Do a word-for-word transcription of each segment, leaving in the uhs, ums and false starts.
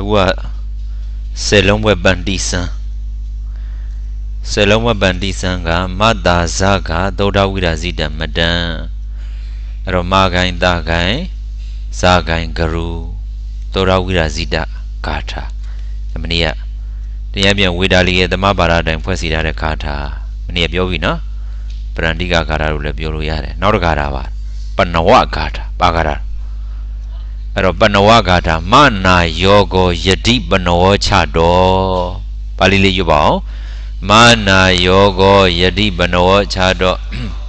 Agua Selomwe Bandisan Selomwe Bandisanga Mada Zaga Doda Wirazida Madan Romagain Dagain Zagain Garu Doda Wirazida Kata Mania the Abian Widali the Mabara and Presida de Kata Mania Biovina Brandiga Kara Bioluyare Norgarawa Panawa Kata Bagara Panawa Kata Mana Yogo Yadi Bano Chado Palili Yubao Mana Yogo Yadi Bano Chado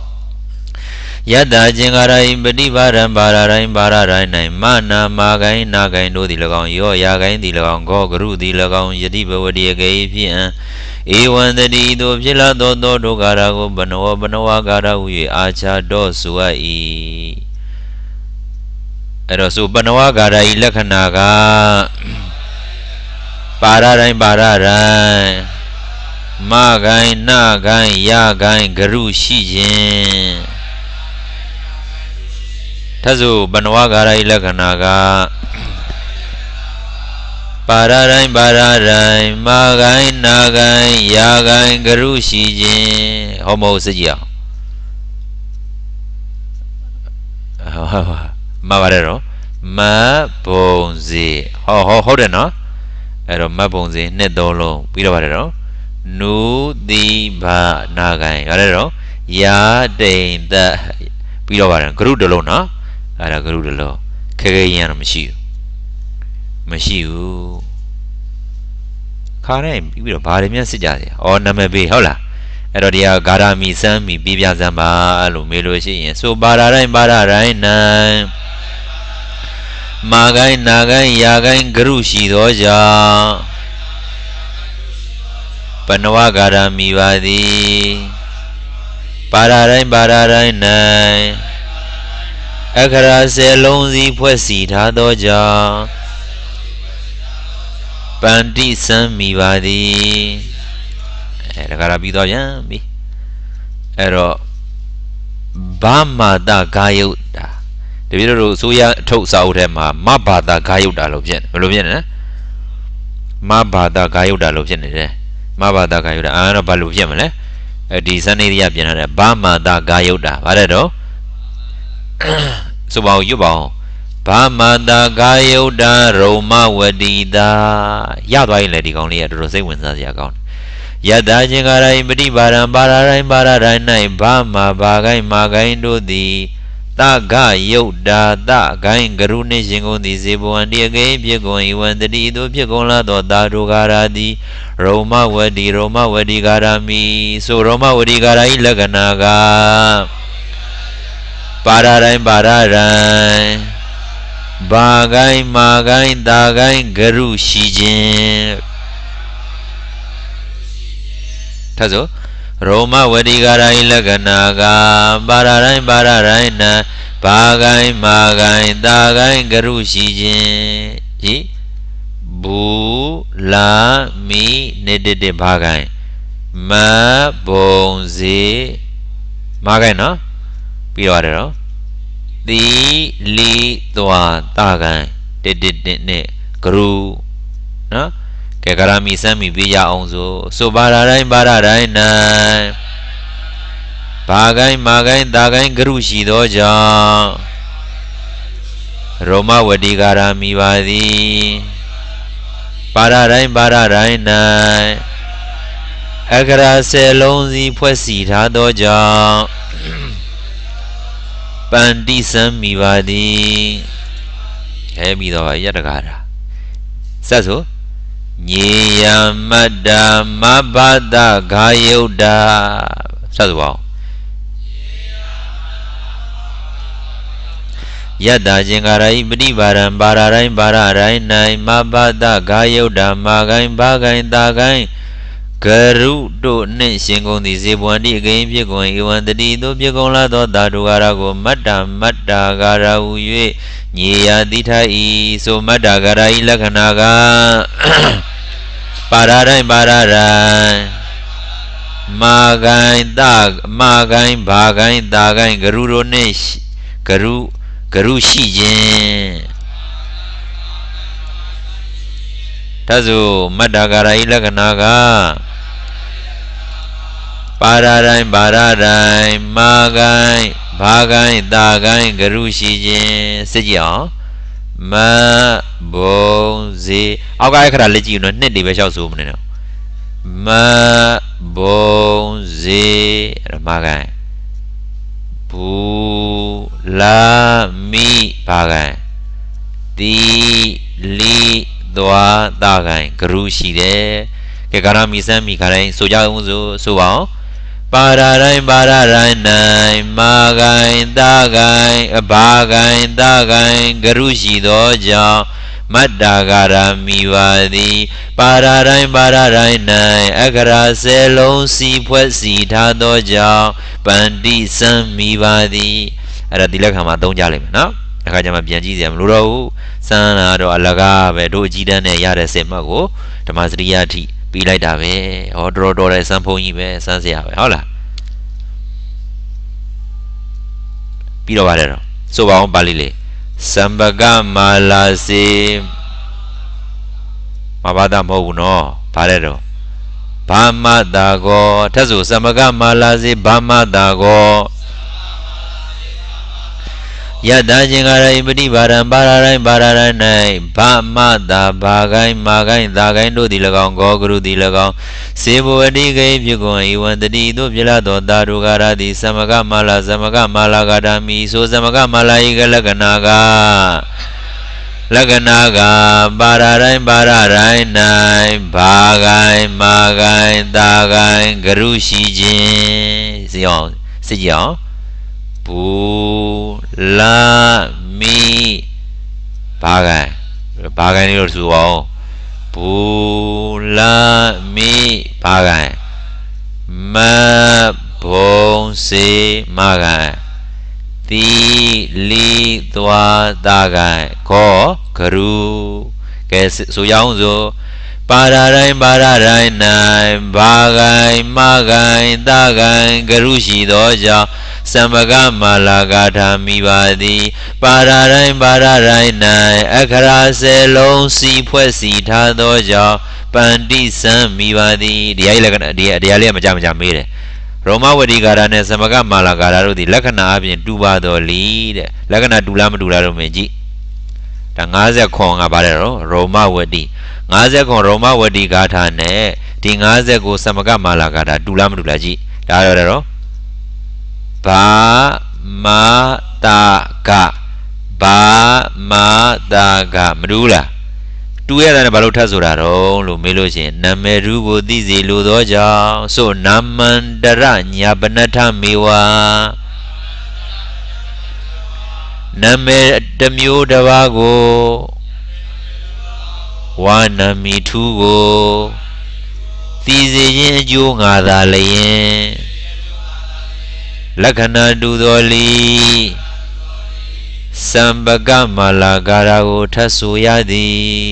Yada Jingarai Badivaram Bararai Bararai Mana Magai Nagai no the Lagon Yo Yagai the Lagon Go Guru the Lagon Yadiba Wadia Gavian Ewan the Dido Villa Dodo Dogarago Banoa Banoa Gara we Acha Do Suai Erosu Banoa Gara Ilakanaga Bararai Bararai Magai Nagai Yagai Guru Shijin Tazu Banwagara Ilakanaga Pararai Bararai Magai Nagai Yagai Garu Shijin Homo Sajia Mavarero Ma Bonzi Ho Ho Hodeno Ero Ma Bonzi Nedolo Pidavarero Nu Di Ba Nagai Arero Ya De Da Pidavar Guru Delona Ara Guru Delo Kagayan Mashi Mashiu Kare Pido Parimian Sijaya or Namabe Hola Erodia Garami Sami Bibia Zamba Alumeloshi so Bararai Bararai Na Magai Nagai Yagai Garushi Doja Panawa Garami Vadi Bararai Bararai Na Akara Selonzi Puesita Doja Bandi Sami Vadi Eragarabido Yambi Ero Bama da Gayuda The video Suya told Saudema Mabada Gayuda Lobian Lobian Mabada Gayuda Lobian Mabada Gayuda Ana Baluvian A decent area Bama da Gayuda Varedo Subao Yubao Bamada Gayoda Roma Wadida Yadwai Lady only at Rose Windsor account Yada Jingarai Bidi Baram Bararai Bararai Bama Bagai Magaindo the Taga Yoda Da Gain Garune Jingo the Zibo and the again Piagon when the Dido Piagola do Darugaradi Roma Wadi Roma Wadi Garami so Roma Wadi Garai Laganaga Bararai Bararai Bagai Magai Dagai Garu Shijin Tazo Roma Vadigarai Laganaga Bararai Bararai Na Bagai Magai Dagai Garu Shijin Ji Bu La Mi Nedede Bagai Ma Bonzi Magai no Piorero Di Li Tua Tagai Did Ne Guru No Kagarami Sami Villa Onzo So Bararai Bararai Na Bagai Magai Dagai Garushi Doja Roma Vadigarami Vadi Bararai Bararai Na Agara Selonzi Puesita Doja Bandi Sami Vadi Hebi do Yadagara Sazo Nya Mada Mabada Gayoda Sazo Yada Jingarai Bidi Baram Bararai Bararai Nai Mabada Gayoda Magai Bagai Dagai Garu do ne Shingon the Zibuandi again Piagon Iwan the Dido Piagola do Dadugarago Mada Mada Gara Uye Nya Ditai so Mada Gara Ilakanaga Bararai Bararai Magai Dag Magai Bagai Dagai Garu ne Garu Garu Shijin ထသုမတ္တကာရဤလက္ခဏာကပါရတိုင်းပါရတိုင်းမာကိုင်းဘာကိုင်းတာကိုင်းဂရုရှိခြင်းစစ်ကြည့်အောင်မဘုံစီအောက်ကအခရာလက်ကြည့်နော်နှစ်တွေပဲလျှောက်ဆိုမနေတော့မဘုံစီအဲ့မာကိုင်းဘူလာမိဘာကိုင်းတီလီသွားတာကိုင်းဂရုရှိတယ်ကဲကာရမီစမ်းမိခါတိုင်းဆိုကြအောင်ဆိုဆိုပါအောင်ပါရတိုင်းပါရတိုင်းနိုင်မာကိုင်းတာကိုင်းအဘာကိုင်းတာကိုင်းဂရုရှိသောကြောင့်မတ္တကာရမိပါသည်ပါရတိုင်းပါရတိုင်းနိုင်အခရာဆယ်လုံးစီဖွဲ့စီထားသောကြောင့်ပန္တိစံမိပါသည်အဲ့ဒါဒီလက်ခံမှာသုံးကြလိမ့်မယ်နော်အခါကျမှပြန်ကြည့်စရာမလိုတော့ဘူးစမ်းလာတော့အလကားပဲတို့အကြီးတန်းနဲ့ရတဲ့စင်မှတ်ကိုဓမ္မစရိယအထိပြီးလိုက်တာပဲဟောတော်တော်တဲ့စမ်းဖုံးကြီးပဲစမ်းစရာပဲဟုတ်လားပြီးတော့ပါတယ်တော့ဆိုပါအောင်ပါဠိလေးစံပကမာလာစေမဘာသာမဟုတ်ဘူးနော်ဗါတဲ့တော့ဘာမတာကောထက်ဆိုစံပကမာလာစေဘာမတာကောယတချင်းကရိပฏิပါရံပါရတိုင်းပါရတိုင်း၌ဘာမတာဘာကိုင်းမာကိုင်းသာကိုင်းတို့သည်၎င်းဂောဂရုသည်၎င်းစေဘဝတိကိဖြစ်ကွန်ဤဝန္တတိတို့ပြလာသောတာရုကာရသည်သမကမာလာသမကမာလာကတာမိဆိုသမကမာလာဤကလက္ခဏာကလက္ခဏာကပါရတိုင်းပါရတိုင်း၌ဘာကိုင်းမာကိုင်းသာကိုင်းဂရုရှိခြင်းစီအောင်စစ်ကြအောင်ဘူလာမိဘာကိုင်းဘာကိုင်းလို့ဆိုအောင်ဘူလာမိဘာကိုင်းမဘုံစေမကိုင်းတီလီသွားတာကိုင်းခောဂရုကဲဆိုရအောင်ဆိုပါရတိုင်းပါရတိုင်း၌ဘာကိုင်းမကိုင်းတာကိုင်းဂရုရှိသောကြောင့်စံပကမာလာဂါထာမိပါသည်ပါရတိုင်းပါရတိုင်း၌အခရာဆယ်လုံးစီဖွဲ့စီထားသောကြောင့်ပန္တိစံမိပါသည်တရားကြီးလက္ခဏာတရားတရားလေးကမကြမကြမေးတယ်ရောမဝတိဂါထာနဲ့စံပကမာလာဂါထာတို့သည်လက္ခဏာအပြင်တူပါတော်လီတဲ့လက္ခဏာတူလားမတူလားတော့မကြည့်ဒါ၅၀ခွန်ကပါတယ်တော့ရောမဝတိ၅၀ခွန်ရောမဝတိဂါထာနဲ့ဒီ၅၀ကိုစံပကမာလာဂါထာတူလားမတူလားကြည့်ဒါတော့တော့ဘာမာတာကဘာမာတာကမတူလားတူရတဲ့ဘာလို့ထပ်ဆိုတာတော့လို့မေးလို့ရှိရင်နာမည်ရူကိုသိစေလိုသောကြောင့်ဆိုနာမန္တရညာပနထမေဝနာမည်တစ်မျိုးတစ်ပါးကိုဝါနာမီထူးကိုသိစေခြင်းအကျိုးငါသာလျင်လက္ခဏာတူတော်လီစံပကမာလာဂါရာကိုထပ်ဆိုရသည်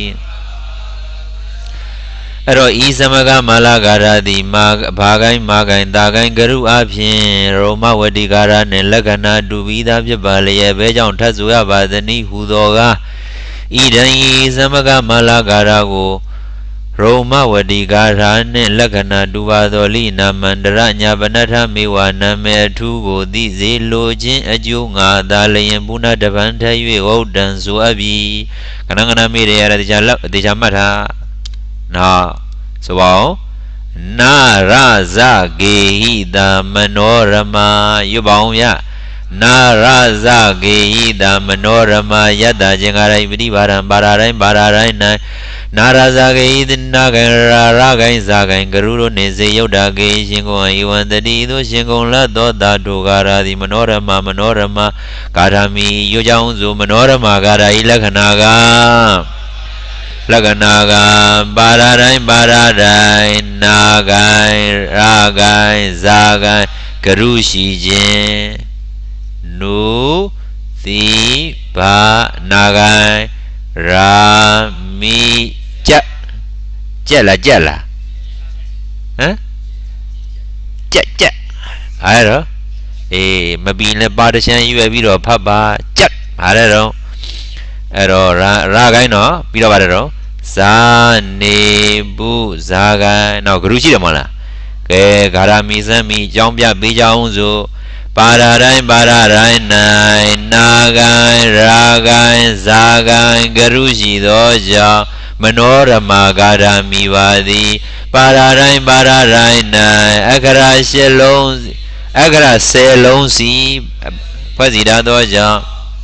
အဲ့တော့ဤသမကမာလာဂါရာသည်မာဘာကိုင်းမာကိုင်းတာကိုင်းဂရုအဖြင့်ရောမဝတိဂါရာနှင့်လက္ခဏာတူပြီးသားဖြစ်ပါလျက်ဘဲကြောင့်ထပ်ဆိုရပါသနည်းဟူသောကဤတန်ဤသမကမာလာဂါရာကိုရောမဝတိဂါထာနှင့်လက္ခဏာတူပါသောလိနာမန္တရညာပနထမေဝနာမေအထူးကိုသိစေလိုခြင်းအကျိုးငါသာလျင်ပုဏ္ဏတပံထ၍ဝုဒ္ဒံဆိုအပ်ပြီခဏခဏမေးရရတဲ့တရားလောက်တရားမှတ်ထားနော်ဆိုပါဦးနာရဇဂေဟိတမနောရမရွတ်ပါဦးဗျနာရဇဂေဟိတမနောရမယတ္တခြင်းကာရိပฏิပါရံပါရတိုင်းပါရတိုင်း၌နာရဇဂေဟိနာဂံရာရဂိုင်းဇဂိုင်းဂရုတို့နေစေယုတ်တာကေရှင်ကုံဤဝန္တတိသို့ရှင်ကုံလတ်သောတာတုဂါရာသည်မနောရမမနောရမဂါထာမိရွကြောင်းစုမနောရမဂါထာဤလက္ခဏာကလက္ခဏာကပါရတိုင်းပါရတိုင်းနာဂိုင်းရာဂိုင်းဇာဂိုင်းဂရုရှိခြင်းနုသီဘာနာဂိုင်းရာမိကြက်ကြက်လားကြက်လားဟမ်ကြက်ကြက်အဲ့တော့အေးမပီနဲ့ပါတချမ်းရွယ်ပြီးတော့ဖတ်ပါကြက်ဟာတဲ့တော့အဲ့တော့ရာရာကိုင်းတော့ပြီးတော့ပါတယ်တော့ sa ne bu za gai nào guru chi mà là cái gara mi san mi trong bia bi trong zo para rai para rai nai na gai ra gai za gai guru chi do ja manorama gara mi va di para rai para rai nai agara she long agara se long si phát gì đó đó cho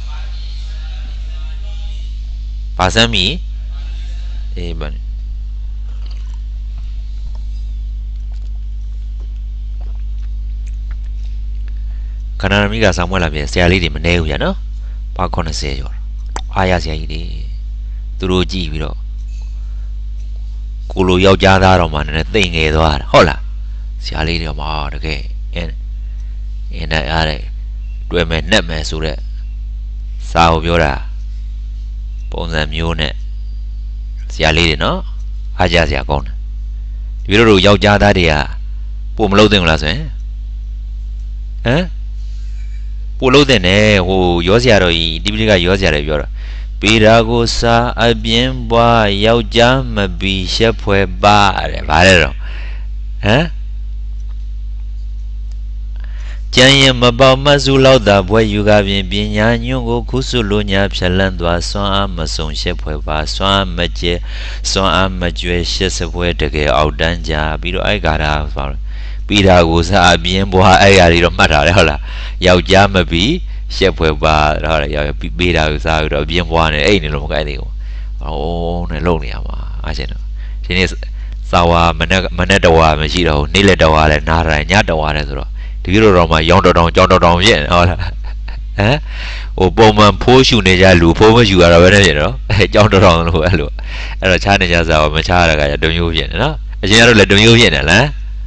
bà sao mi ê bạn khả năng mình cả xong rồi làm việc xe lấy thì mình nêu vậy nó ba con là xe rồi ai ra xe gì đi tôi đôi chi vậy đó cô lôi dao cha ra rồi mà nó tiền nghề thôi hả là xe lấy thì mà được cái em này à đây đuôi mẹ nếp mẹ xuống đấy sao biểu là bọn già miêu nè xe lấy thì nó hai cha xe con vì đó rồi dao cha ta thì à bộ mà lâu tiền là sao hả bộ lâu tiền nè hồ gió xe rồi đi đi cái gió xe rồi biểu là bị ra cô sa ở biển qua dao cha mà bị xếp phơi ba đấy ba đấy rồi hả Chanya mabao mazu lao da boy yuga bien bien nya nyungo kusulu nya pyalan dwa swan a ma song she phwe ba swan ma je swan a ma jwe she se phwe de ke aw dan ja pi ro ai ga da ba pi da ko sa a bien bwa ai ga ri ro mat ta le hola yaw ja ma bi she phwe ba hola yaw pi da ko sa ro bien bwa ne ai ne lo ma kai de ko o ne lo ne ya ma a chen noဒီနေ့စာဝါမနဲ့မနဲ့တော်ဝါမရှိတော့နေ့လက်တော်ဝါလဲနားတိုင်းညတော်ဝါလဲဆိုတော့ဒီလိုတော့မှရောင်းတော်တောင်ကြောင်းတော်တောင်ဖြစ်နေဟုတ်လားဟမ်ဟိုပုံမှန်ဖိုးရှူနေကြလူဖိုးမရှူရတော့ဘယ်နဲ့ဖြစ်တော့အဲကြောင်းတော်တောင်လို့အဲ့လိုအဲ့တော့ချားနေကြစားမချားရတာကတမျိုးဖြစ်နေနော်အရင်ကတော့လည်းတမျိုးဖြစ်နေလား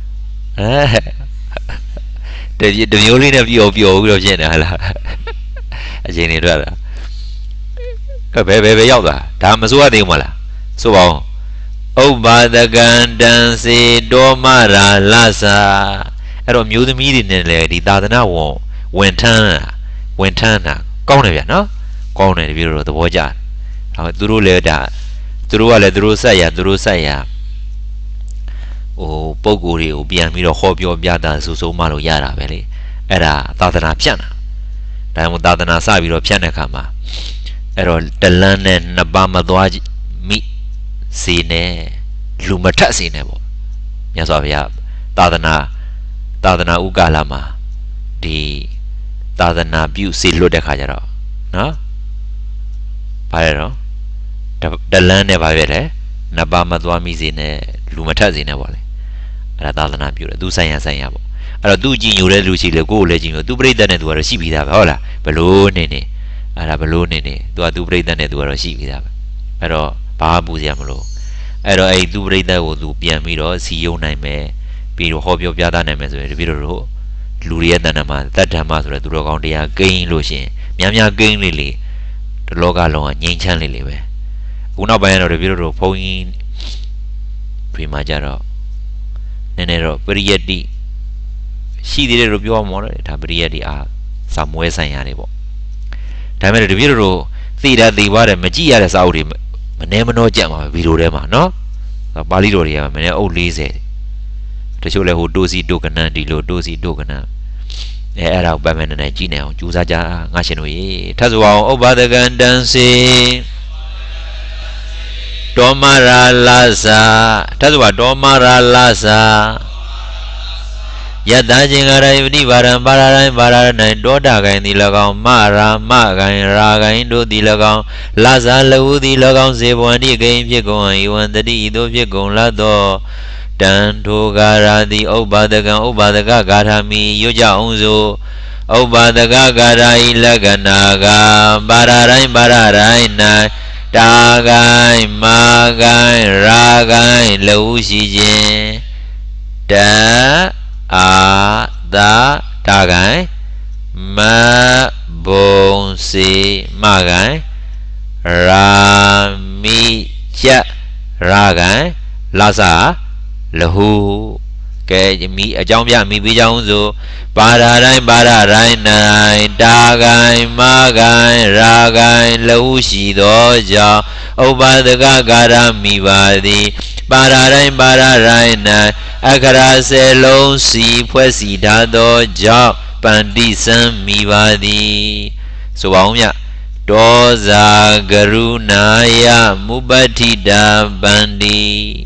အဲတမျိုးလေးနဲ့ပျော်ပျော်ပြီးတော့ဖြစ်နေဟလားအရင်နေတော့ကဘယ်ဘယ်ဘယ်ရောက်သွားဒါမစိုးရသေးဘူးမလားဆိုပါဦးဥပဒကံတံစေတောမရာလသာအဲ့တော့မျိုးသမီးတွေနဲ့လည်းဒီသာသနာဝန်ဝန်ထမ်းဝန်ထမ်းတာကောင်းတယ်ဗျာနော်ကောင်းတယ်တပည့်တော်သဘောကျတယ်ဟောသူတို့လည်းဒါသူတို့ကလည်းသူတို့ဆက်ရသူတို့ဆက်ရဟိုပုံကိုယ်တွေကိုပြန်ပြီးတော့ဟောပြောပြတာစူးစုံမလို့ရတာပဲလေအဲ့ဒါသာသနာဖြတ်တာဒါမှမဟုတ်သာသနာစပြီးတော့ဖြတ်တဲ့ခါမှာအဲ့တော့တလန်းနဲ့နှစ်ပါးမသွားမိစီနဲ့လူမထက်စီနဲ့ပေါ့မြတ်စွာဘုရားသာသနာသာသနာဥက္ကလာမှာဒီသာသနာပြုစေလွတ်တဲ့ခါကျတော့နော်ဘာလဲတော့တလန်းနဲ့ဘာပဲလဲနှစ်ပါးမသွားမိစေနဲ့လူမထက်စေနဲ့ပေါ့လေအဲ့ဒါသာသနာပြုတယ်သူဆိုင်ရဆိုင်ရပေါ့အဲ့တော့သူကြည်ညိုတဲ့လူရှိလေကိုယ်ကိုလည်းကြည်ညိုသူပြိဿနဲ့သူကတော့ရှိပြီးသားပဲဟုတ်လားဘလို့နေနေအဲ့ဒါဘလို့နေနေသူကသူပြိဿနဲ့သူကတော့ရှိပြီးသားပဲအဲ့တော့ဘာမှပူစရာမလိုအဲ့တော့အဲ့သူပြိဿကိုသူပြန်ပြီးတော့စီယုံနိုင်မယ်ပြီးတော့ဟောပြောပြသနိုင်မယ်ဆိုရင်တပည့်တော်တို့လူတွေရဲ့တဏ္ဍာမှာတတ္ထမဆိုတဲ့သူတော်ကောင်းတရားကိန်းလို့ရှင်များများကိန်းလေးလေးဒီလောကလုံးကငြိမ်းချမ်းလေးလေးပဲအခုနောက်ပိုင်းတော့တပည့်တော်တို့ဘုန်းကြီးပြင်မှာကြတော့နည်းနည်းတော့ပရိယတ္တိရှိသေးတယ်လို့ပြောမှာလေဒါပရိယတ္တိအားစာမွဲဆိုင်ရတယ်ပေါ့ဒါပေမဲ့တပည့်တော်တို့သိတာသိပါတယ်မကြည့်ရတဲ့စာအုပ်တွေမနှဲမနှောကြက်မှာဗီဒီယိုထဲမှာနော်ပါဠိတော်တွေကမနှဲအုပ်၄၀တချို့လဲဟိုတိုးစီတိုကနန်ဒီလိုတိုးစီတိုကနန်အဲအဲ့ဒါကိုပတ်မဲ့နေနေကြည့်နေအောင်ကြိုးစားကြငါရှင်တို့ရေထပ်ဆိုအောင်ဥပဒကံတံစေတောမရာလာစာထပ်ဆိုပါတောမရာလာစာယတ္တချင်းကရယပတိပါရံပါရတိုင်းပါရတိုင်းတောတာကိုင်းသည်၎င်းမရာမကိုင်းရာကိုင်းတို့သည်၎င်းလာစာလဟုသည်၎င်းဇေဘဝန္တိကိန်းဖြစ်ကုန်ဤဝန္တတိဤသို့ဖြစ်ကုန်လတ်သောတန်ထိုဂါရာတိဥပ္ပါဒကံဥပ္ပါဒကဂါထာမိရွတ်ကြအောင်စို့ဥပ္ပါဒကဂါထာဤလက္ခဏာကပါရတိုင်းပါရတိုင်း၌တာကိုင်းမာကိုင်းရာကိုင်းလဟုရှိခြင်းတအာသာတာကိုင်းမဘုံစီမကိုင်းရာမိချက်ရာကိုင်းလာစာလဟုကဲမိအကြောင်းပြမိပြီးကြောင်းဆိုပါရတိုင်းပါရတိုင်း၌တာကိုင်းမာကိုင်းရာကိုင်းလဟုရှိသောကြောင့်ဥပါဒကကာရမိပါသည်ပါရတိုင်းပါရတိုင်း၌အခရာဆယ်လုံးစီဖွဲ့စီထားသောကြောင့်ပန္တိစံမိပါသည်ဆိုပါဦးမြတ်ဒောဇာကရုဏာယမုပဋ္ဌိတာပန္တိ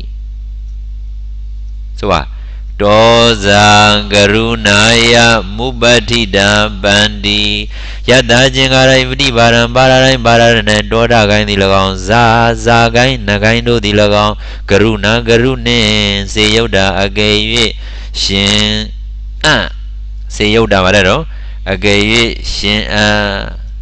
ဆိုပါဒောဇာကရုဏာယမုပဋ္ဌိတာပန္တိယတသင်္ကာရိပတိပါရံပါရတိုင်းပါရ၌တောတာကိုင်းသည်၎င်းဇာဇာကိုင်းနကိုင်းတို့သည်၎င်းကရုဏာကရုနှင့်စေယုတ်တာအကယ်၍ရှင်အံ့စေယုတ်တာပါတဲ့တော့အကယ်၍ရှင်အံ့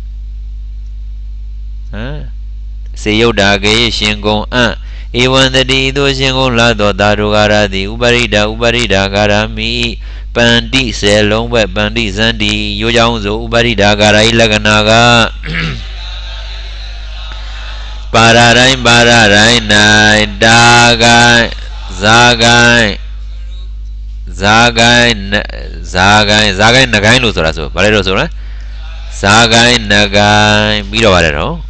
ဟမ်စေယုတ်တာအကယ်၍ရှင်ကုန်အံ့ဧဝံတတိသောရှင်ကုန်လာသောသာဓုကာရသည်ဥပရိဒဥပရိဒကာရမိပန္တိဆယ်လုံးပဲပန္တိဇန္တိရိုးကြောင်းဆိုဥပရိဒကာရဤလက္ခဏာကပါရတိုင်းပါရတိုင်း၌တာကိုင်းဇာကိုင်းဇာကိုင်းဇာကိုင်းဇာကိုင်းနကိုင်းလို့ဆိုတာဆိုဘာလဲလို့ဆိုလဲဇာကိုင်းနကိုင်းပြီးတော့ပါတယ်တော့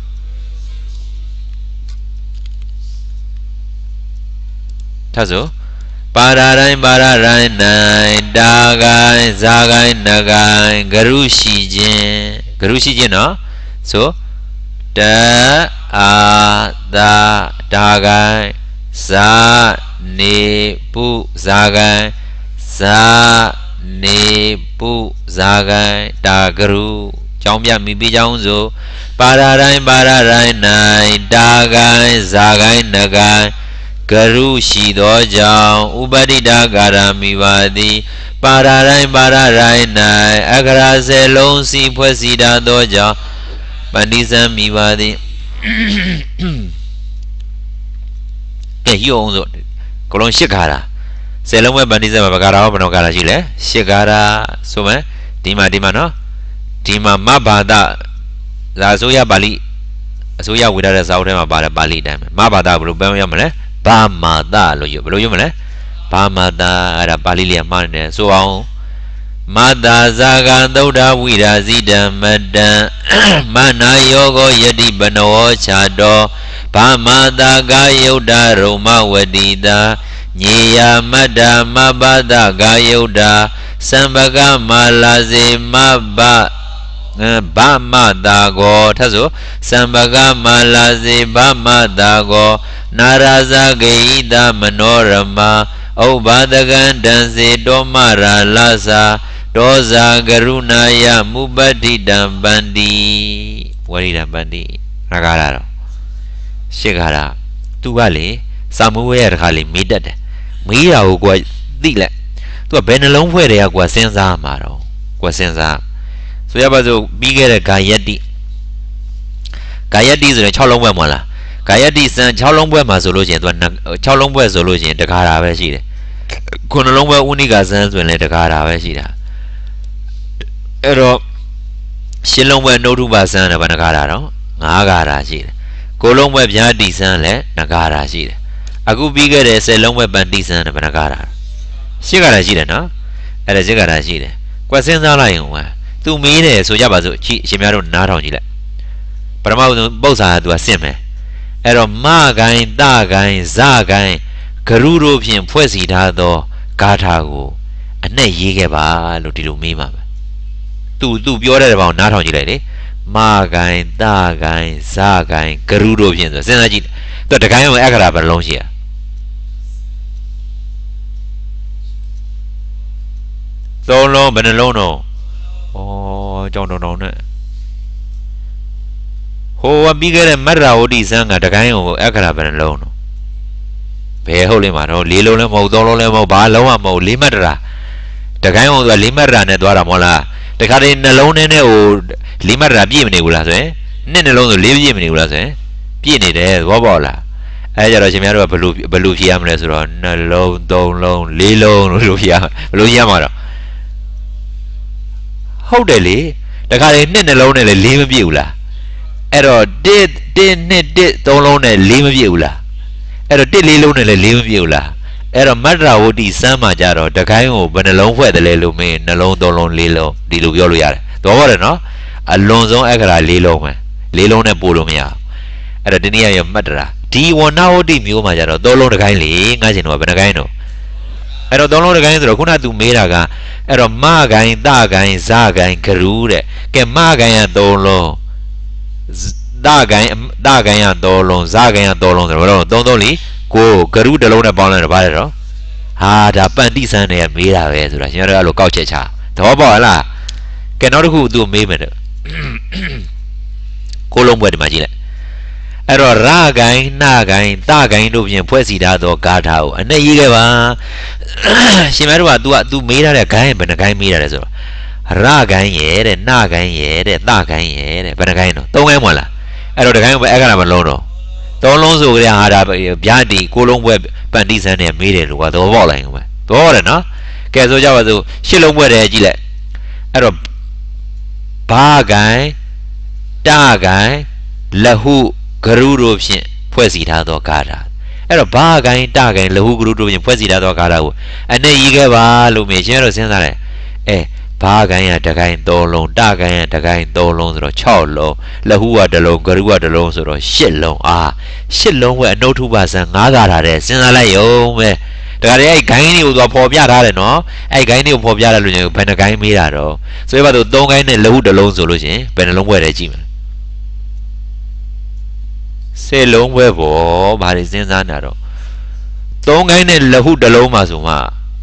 ထပ်ဆိုပါရတိုင်းပါရတိုင်း၌တာကိုင်းဇာကိုင်းနကိုင်းဂရုရှိခြင်းဂရုရှိခြင်းနော်ဆိုတအာတာတာကိုင်းဇာနေပုဇာကိုင်းဇာနေပုဇာကိုင်းတာဂရုကြောင်းပြမိပြီးကြောင်းဆိုပါရတိုင်းပါရတိုင်း၌တာကိုင်းဇာကိုင်းနကိုင်းဂရုရှိသောကြောင့်ဥပတိတာကာရမိပါသည်ပါရတိုင်းပါရတိုင်း၌အခရာဆယ်လုံးစီဖွဲ့စီထားသောကြောင့်ပန္တိစံမိပါသည်ကဲယူအောင်ဆိုကလုံးရှစ်ခါတာဆယ်လုံးပဲပန္တိစံမှာဘာကာရာဘယ်နှကာရာရှိလဲရှစ်ကာရာဆိုမယ်ဒီမှာဒီမှာနော်ဒီမှာမဘာဒသာဆိုရပါဠိအစိုးရဝေဒတဲ့စာအုပ်ထဲမှာပါတယ်ပါဠိအတိုင်းပဲမဘာဒဘယ်လိုပြောရမလဲဘာမာဒလို့ယူဘယ်လိုယူမလဲဘာမာဒအဲ့ဒါပါဠိလေးမှားနေတယ်ဆိုအောင်မတာဇာကံသုဒ္ဓဝိရာဇိတံမတံမနာယောဂောယတိပနောခြာတောဘာမာတာကာယုဒ္ဓရုံမဝတိတာညေယမတ္တမဘဒကာယုဒ္ဓသံပကမာလာစေမဘဘာမတာကောထပ်ဆိုသံပကမာလာစေဘာမတာကောနာရာဇဂေဟိတမနောရမဥပဘာဒကံတံစေတောမရာလာစာဒောဇာကရုဏာယမုပဋ္ဌိတံပန္တိဝရိဒံပန္တိရကားလာတော့ရှစ်ခါတာသူကလေစာမဝဲရတခါလေမေးတတ်တယ်မေးတာကိုကွာသိလိုက်သူကဘယ်နှလုံးဖွဲ့တယ်ကွာစဉ်းစားမှာတော့ကွာစဉ်းစားဆိုရပါစို့ပြီးခဲ့တဲ့ဂါယတ္တိဂါယတ္တိဆိုရင်၆လုံးပဲမဟုတ်လားဂါယတ္တိစံ၆လုံးပွဲမှာဆိုလို့ရှိရင်သူက၆လုံးပွဲဆိုလို့ရှိရင်တကားတာပဲရှိတယ်ခုနှလုံးပွဲဥနိကစံဆိုရင်လည်းတကားတာပဲရှိတာအဲ့တော့ရှင်းလုံးပွဲနှုတ်ထုပါစံနဲ့ဗနကားတာတော့ငါးကားတာရှိတယ်ကိုလုံးပွဲဗျာတိစံလည်းနကားတာရှိတယ်အခုပြီးခဲ့တဲ့ဆယ်လုံးပွဲပန္တိစံနဲ့ဗနကားတာရှင်းကားတာရှိတယ်နော်အဲ့ဒါရှင်းကားတာရှိတယ်ကွက်စဉ်းစားလိုက်ရင်ဟိုသူမေးတယ်ဆိုကြပါစို့အရှင်များတို့နားထောင်ကြည့်လိုက်ပရမဘုံပု္ပ္ပာကသူကစင့်မယ်အဲ့တော့မကိုင်းတကိုင်းဇကိုင်းဂရုတို့ဖြင့်ဖွဲ့စည်းထားသောဂါထာကိုအနဲ့ရေးခဲ့ပါလို့ဒီလိုမေးမှာပဲသူသူပြောတဲ့ဘောင်နားထောင်ကြည့်လိုက်လေမကိုင်းတကိုင်းဇကိုင်းဂရုတို့ဖြင့်ဆိုစဉ်းစားကြည့်သူတကိုင်းရဲ့အခရာဘယ်လုံးရှိရသုံးလုံးဘယ်နှလုံးတော့ဩကြောင်တောင်တောင်နဲ့ဟိုကပြီးခဲ့တဲ့မတ္တရာဝတိစံကတကိုင်းကိုအခရာဘယ်နှလုံးတော့ဘယ်ဟုတ်လိမ့်မှာတော့လေးလုံးလည်းမဟုတ်သုံးလုံးလည်းမဟုတ်ဘာလုံးဝမဟုတ်လေးမတ္တရာတကိုင်းကိုသူကလေးမတ္တရာနဲ့သွားတာမဟုတ်လားတခါတည်းနှလုံးထဲနဲ့ဟိုလေးမတ္တရာပြည့်မနေဘူးလားဆိုရင်နှစ်နှလုံးဆိုလေးပြည့်မနေဘူးလားဆိုရင်ပြည့်နေတယ်သဘောပေါက်လားအဲကြတော့ရှင်များတို့ကဘလူဘလူဖြေရမလဲဆိုတော့နှလုံးသုံးလုံးလေးလုံးလို့ဖြေရဘလူဖြေရမှာတော့ဟုတ်တယ်လေတခါတည်းနှစ်နှလုံးနဲ့လည်းလေးမပြည့်ဘူးလားအဲ့တော့တစ်တစ်နှစ်တစ်သုံးလုံးနဲ့လေးမပြည့်ဘူးလားအဲ့တော့တစ်လေးလုံးနဲ့လည်းလေးမပြည့်ဘူးလားအဲ့တော့မတ္တရာဝတိစမ်းမှာကြတော့တကိုင်းကိုဘယ်နှလုံးဖွဲ့တယ်လဲလို့မင်းနှလုံးသုံးလုံးလေးလုံးဒီလိုပြောလို့ရတယ်သဘောပေါက်တယ်နော်အလွန်ဆုံးအခရာလေးလုံးပဲလေးလုံးနဲ့ပို့လို့မရဘူးအဲ့တော့ဒီနေ့ရမှတ်တာဒီဝဏဝတိမျိုးမှာကြတော့သုံးလုံးတစ်ခိုင်းလေငါ့ရှင်တော့ဘယ်နှခိုင်းတော့အဲ့တော့သုံးလုံးတစ်ခိုင်းဆိုတော့ခုနကသူမေးတာကအဲ့တော့မခိုင်းတခိုင်းဇခိုင်းဂရုတဲ့ကဲမခိုင်းရသုံးလုံးတခိုင်းတခိုင်းရသုံးလုံးဇခိုင်းရသုံးလုံးဆိုတော့သုံးသုံးလီကိုဂရုတစ်လုံးနဲ့ပေါင်းလိုက်တော့ဘာလဲတော့ဟာဒါပန်တိဆန်းနဲ့မေးတာပဲဆိုတာရှင်တို့အဲ့လိုကောက်ချက်ချသဘောပေါက်လားကဲနောက်တစ်ခုသူမေးမယ်တဲ့ကိုလုံးပွဲဒီမှာကြည့်လိုက်အဲ့တော့ရဂိုင်းနှဂိုင်းတဂိုင်းတို့ဖြင့်ဖွဲ့စည်းထားသောဂါထာကိုအနဲ့ရေးခဲ့ပါရှင်မတို့က तू က तू မေးထားတဲ့ဂိုင်းဘယ်နှဂိုင်းမေးထားလဲဆိုတော့ရဂိုင်းရဲ့တဲ့နှဂိုင်းရဲ့တဲ့တဂိုင်းရဲ့တဲ့ဘယ်နှဂိုင်းတော့သုံးဂိုင်းမဟုတ်လားအဲ့တော့တဂိုင်းပဲအဲ့ကနာမလုံးတော့သုံးလုံးဆိုကြရဟာဒါဗျာတီကိုလုံးပွဲပန်တိဆန်းနဲ့မေးတယ်လို့ကသဘောပေါက်လိုက်ဦးမယ်သဘောတယ်နော်ကဲဆိုကြပါစို့ရှစ်လုံးပွဲတယ်ကြည့်လိုက်အဲ့တော့ဘာဂိုင်းတဂိုင်းလဟုဂရုတို့ဖြင့်ဖွဲ့စည်းထားသောဂါထာအဲ့တော့ဘာဂိုင်းတဂိုင်းလဟုဂရုတို့ဖြင့်ဖွဲ့စည်းထားသောဂါထာကိုအနဲ့ရေးခဲ့ပါလို့မြင်ရှင်တို့စဉ်းစားတယ်အဲဘာဂိုင်းရတဂိုင်းသုံးလုံးတဂိုင်းရတဂိုင်းသုံးလုံးဆိုတော့ခြောက်လုံးလဟုကတစ်လုံးဂရုကတစ်လုံးဆိုတော့ရှစ်လုံးအာရှစ်လုံးပဲအနုထုပဇံငါးဂါထာတဲ့စဉ်းစားလိုက်ရုံပဲဒါကြတဲ့အဲ့ဂိုင်းတွေကိုသူကပေါ်ပြထားတယ်နော်အဲ့ဂိုင်းတွေကိုပေါ်ပြတယ်လို့ညဘယ်နှဂိုင်းမေးတာတော့ဆိုရပါတော့သုံးဂိုင်းနဲ့လဟုတစ်လုံးဆိုလို့ရှင်ဘယ်နှလုံးပွဲတယ်ကြည့်မယ်စေလုံးပွဲပေါ့ဘာတွေစဉ်းစားနေတာတော့သုံးဂိုင်းနဲ့လဟုတစ်လုံးမှာဆိုမှ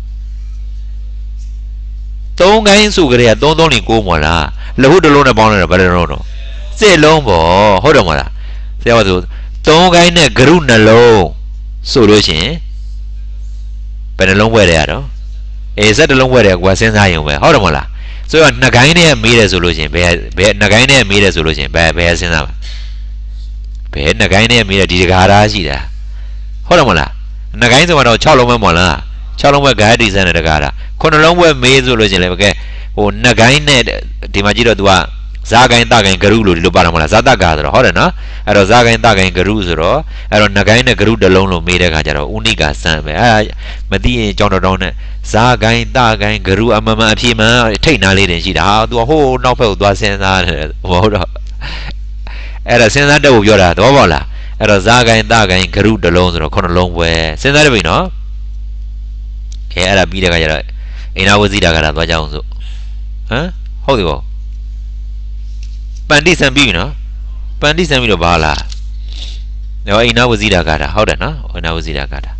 သုံးဂိုင်းဆိုကြတဲ့သုံးသုံးလကိုမလားလဟုတစ်လုံးနဲ့ပေါင်းလိုက်တော့ဘယ်လိုလုံးတော့စေလုံးပေါ့ဟုတ်တယ်မလားဆရာကဆိုသုံးဂိုင်းနဲ့ဂရုနှလုံးဆိုလို့ရှင်ဘယ်နှလုံးပွဲတယ်ရတော့အေးစက်တစ်လုံးပွဲတယ်ကွာစဉ်းစားရုံပဲဟုတ်တယ်မလားဆိုတော့နှစ်ဂိုင်းနဲ့မေးတယ်ဆိုလို့ရှင်ဘယ်ဘယ်နှစ်ဂိုင်းနဲ့မေးတယ်ဆိုလို့ရှင်ဘယ်ဘယ်စဉ်းစားပါဘယ်နှကိုင်းနဲ့မေးတဲ့ဒီတကားသားရှိတာဟုတ်တယ်မလားနှကိုင်းဆိုတော့ခြောက်လုံးပဲမဟုတ်လားခြောက်လုံးပဲဂိုင်းဒီဇိုင်းနဲ့တကားသားခုနှစ်လုံးပဲမေးဆိုလို့ချင်းလေကဲဟိုနှကိုင်းနဲ့ဒီမှာကြည့်တော့ तू ကဇာကိုင်းတကိုင်းဂရုလို့ဒီလိုပါတော့မလားဇာတကာဆိုတော့ဟုတ်တယ်နော်အဲ့တော့ဇာကိုင်းတကိုင်းဂရုဆိုတော့အဲ့တော့နှကိုင်းနဲ့ဂရုတစ်လုံးလို့မေးတဲ့ခါကျတော့ဥနိကစံပဲအဲ့မသိရင်ကြောင်းတော်တောင်းနဲ့ဇာကိုင်းတကိုင်းဂရုအမမအဖြေမှန်ထိတ်နာလေးတင်ရှိတာဟာ तू ဟိုးနောက်ဖက်ကိုသွားစဉ်းစားတယ်ဟုတ်တော့အဲ့ဒါစဉ်းစားတက်ဖို့ပြောတာသဘောပေါက်လားအဲ့တော့ဇာကိုင်းတကိုင်းဂရုတစ်လုံးဆိုတော့ခုနှစ်လုံးပဲစဉ်းစားရပြီနော်ခဲအဲ့ဒါပြီးတဲ့ခါကျတော့အိနာဝဇိတာကလာသွားကြအောင်စို့ဟမ်ဟုတ်ပြီပေါ့ပန္တိဆံပြီးပြီနော်ပန္တိဆံပြီးတော့ဘာလားတော့အိနာဝဇိတာကတာဟုတ်တယ်နော်အိနာဝဇိတာကတာ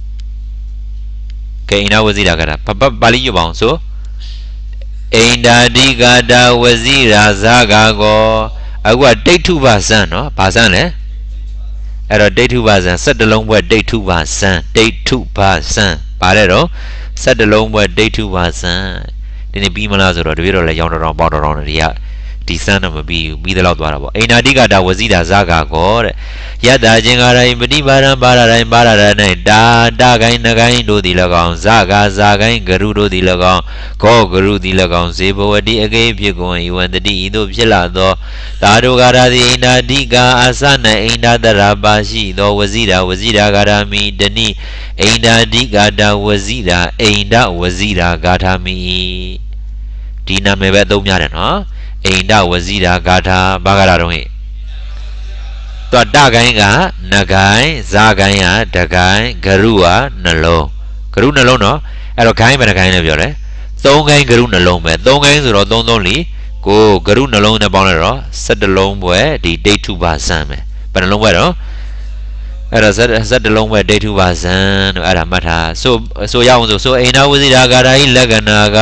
ကဲအိနာဝဇိတာကတာပါဠိရွတ်ပါအောင်ဆိုအိန္ဒာတိကတာဝဇိရာဇာကကောအခုကဒိဋ္ဌုပဇံနော်ဘာဇံလဲအဲ့တော့ဒိဋ္ဌုပဇံစက်တလုံးဘွဲ့ဒိဋ္ဌုပဇံဒိဋ္ဌုပဇံပါတယ်တော့စက်တလုံးဘွဲ့ဒိဋ္ဌုပဇံဒီနေ့ပြီးမလားဆိုတော့တပည့်တော်လည်းရောင်းတော်တော်ပေါတော်တော်နဲ့ဒီကဒီစမ်းတော့မပြီးဘူးပြီးတော့သွားတာပေါ့အိန္ဒာတိကတာဝဇိတာဇာကကောတဲ့ယတ္တာချင်းကာတိုင်းပฏิပါရံပါရတိုင်းပါရတိုင်းတာတာကိုင်းနကိုင်းတို့သည်၎င်းဇာကဇာကိုင်းဂရုတို့သည်၎င်းကောဂရုသည်၎င်းဇေဘဝတိအကေဖြစ်ကုန်ဤဝန္တတိဤသို့ဖြစ်လာသောတာတို့ကာရာသည်အိန္ဒာတိကအစနအိန္ဒာတရာပါရှိသောဝဇိတာဝဇိတာကာရမိတဏိအိန္ဒာတိကတာဝဇိတာအိန္ဒဝဇိတာဂါထာမိဒီနာမည်ပဲသုံးများတယ်နော်အိန္ဒဝဇိတာဂါထာဘာဂါထာတော့ဟဲ့တော့တကိုင်းကနကိုင်းဇာကိုင်းကတကိုင်းဂရုကနှလုံးဂရုနှလုံးနော်အဲ့တော့ဂိုင်းဘယ်နှကိုင်းလဲပြောတယ်သုံးကိုင်းဂရုနှလုံးပဲသုံးကိုင်းဆိုတော့သုံးသုံးလီကိုဂရုနှလုံးနဲ့ပေါင်းလိုက်တော့စက်တလုံးပွဲဒီဒိဋ္ဌုပဇံပဲဘယ်နှလုံးပွဲတော့အဲ့တော့စက်တလုံးပွဲဒိဋ္ဌုပဇံတို့အဲ့ဒါမှတ်ထားဆိုဆိုရအောင်ဆိုဆိုအိန္ဒဝဇိတာဂါထာဤလက္ခဏာက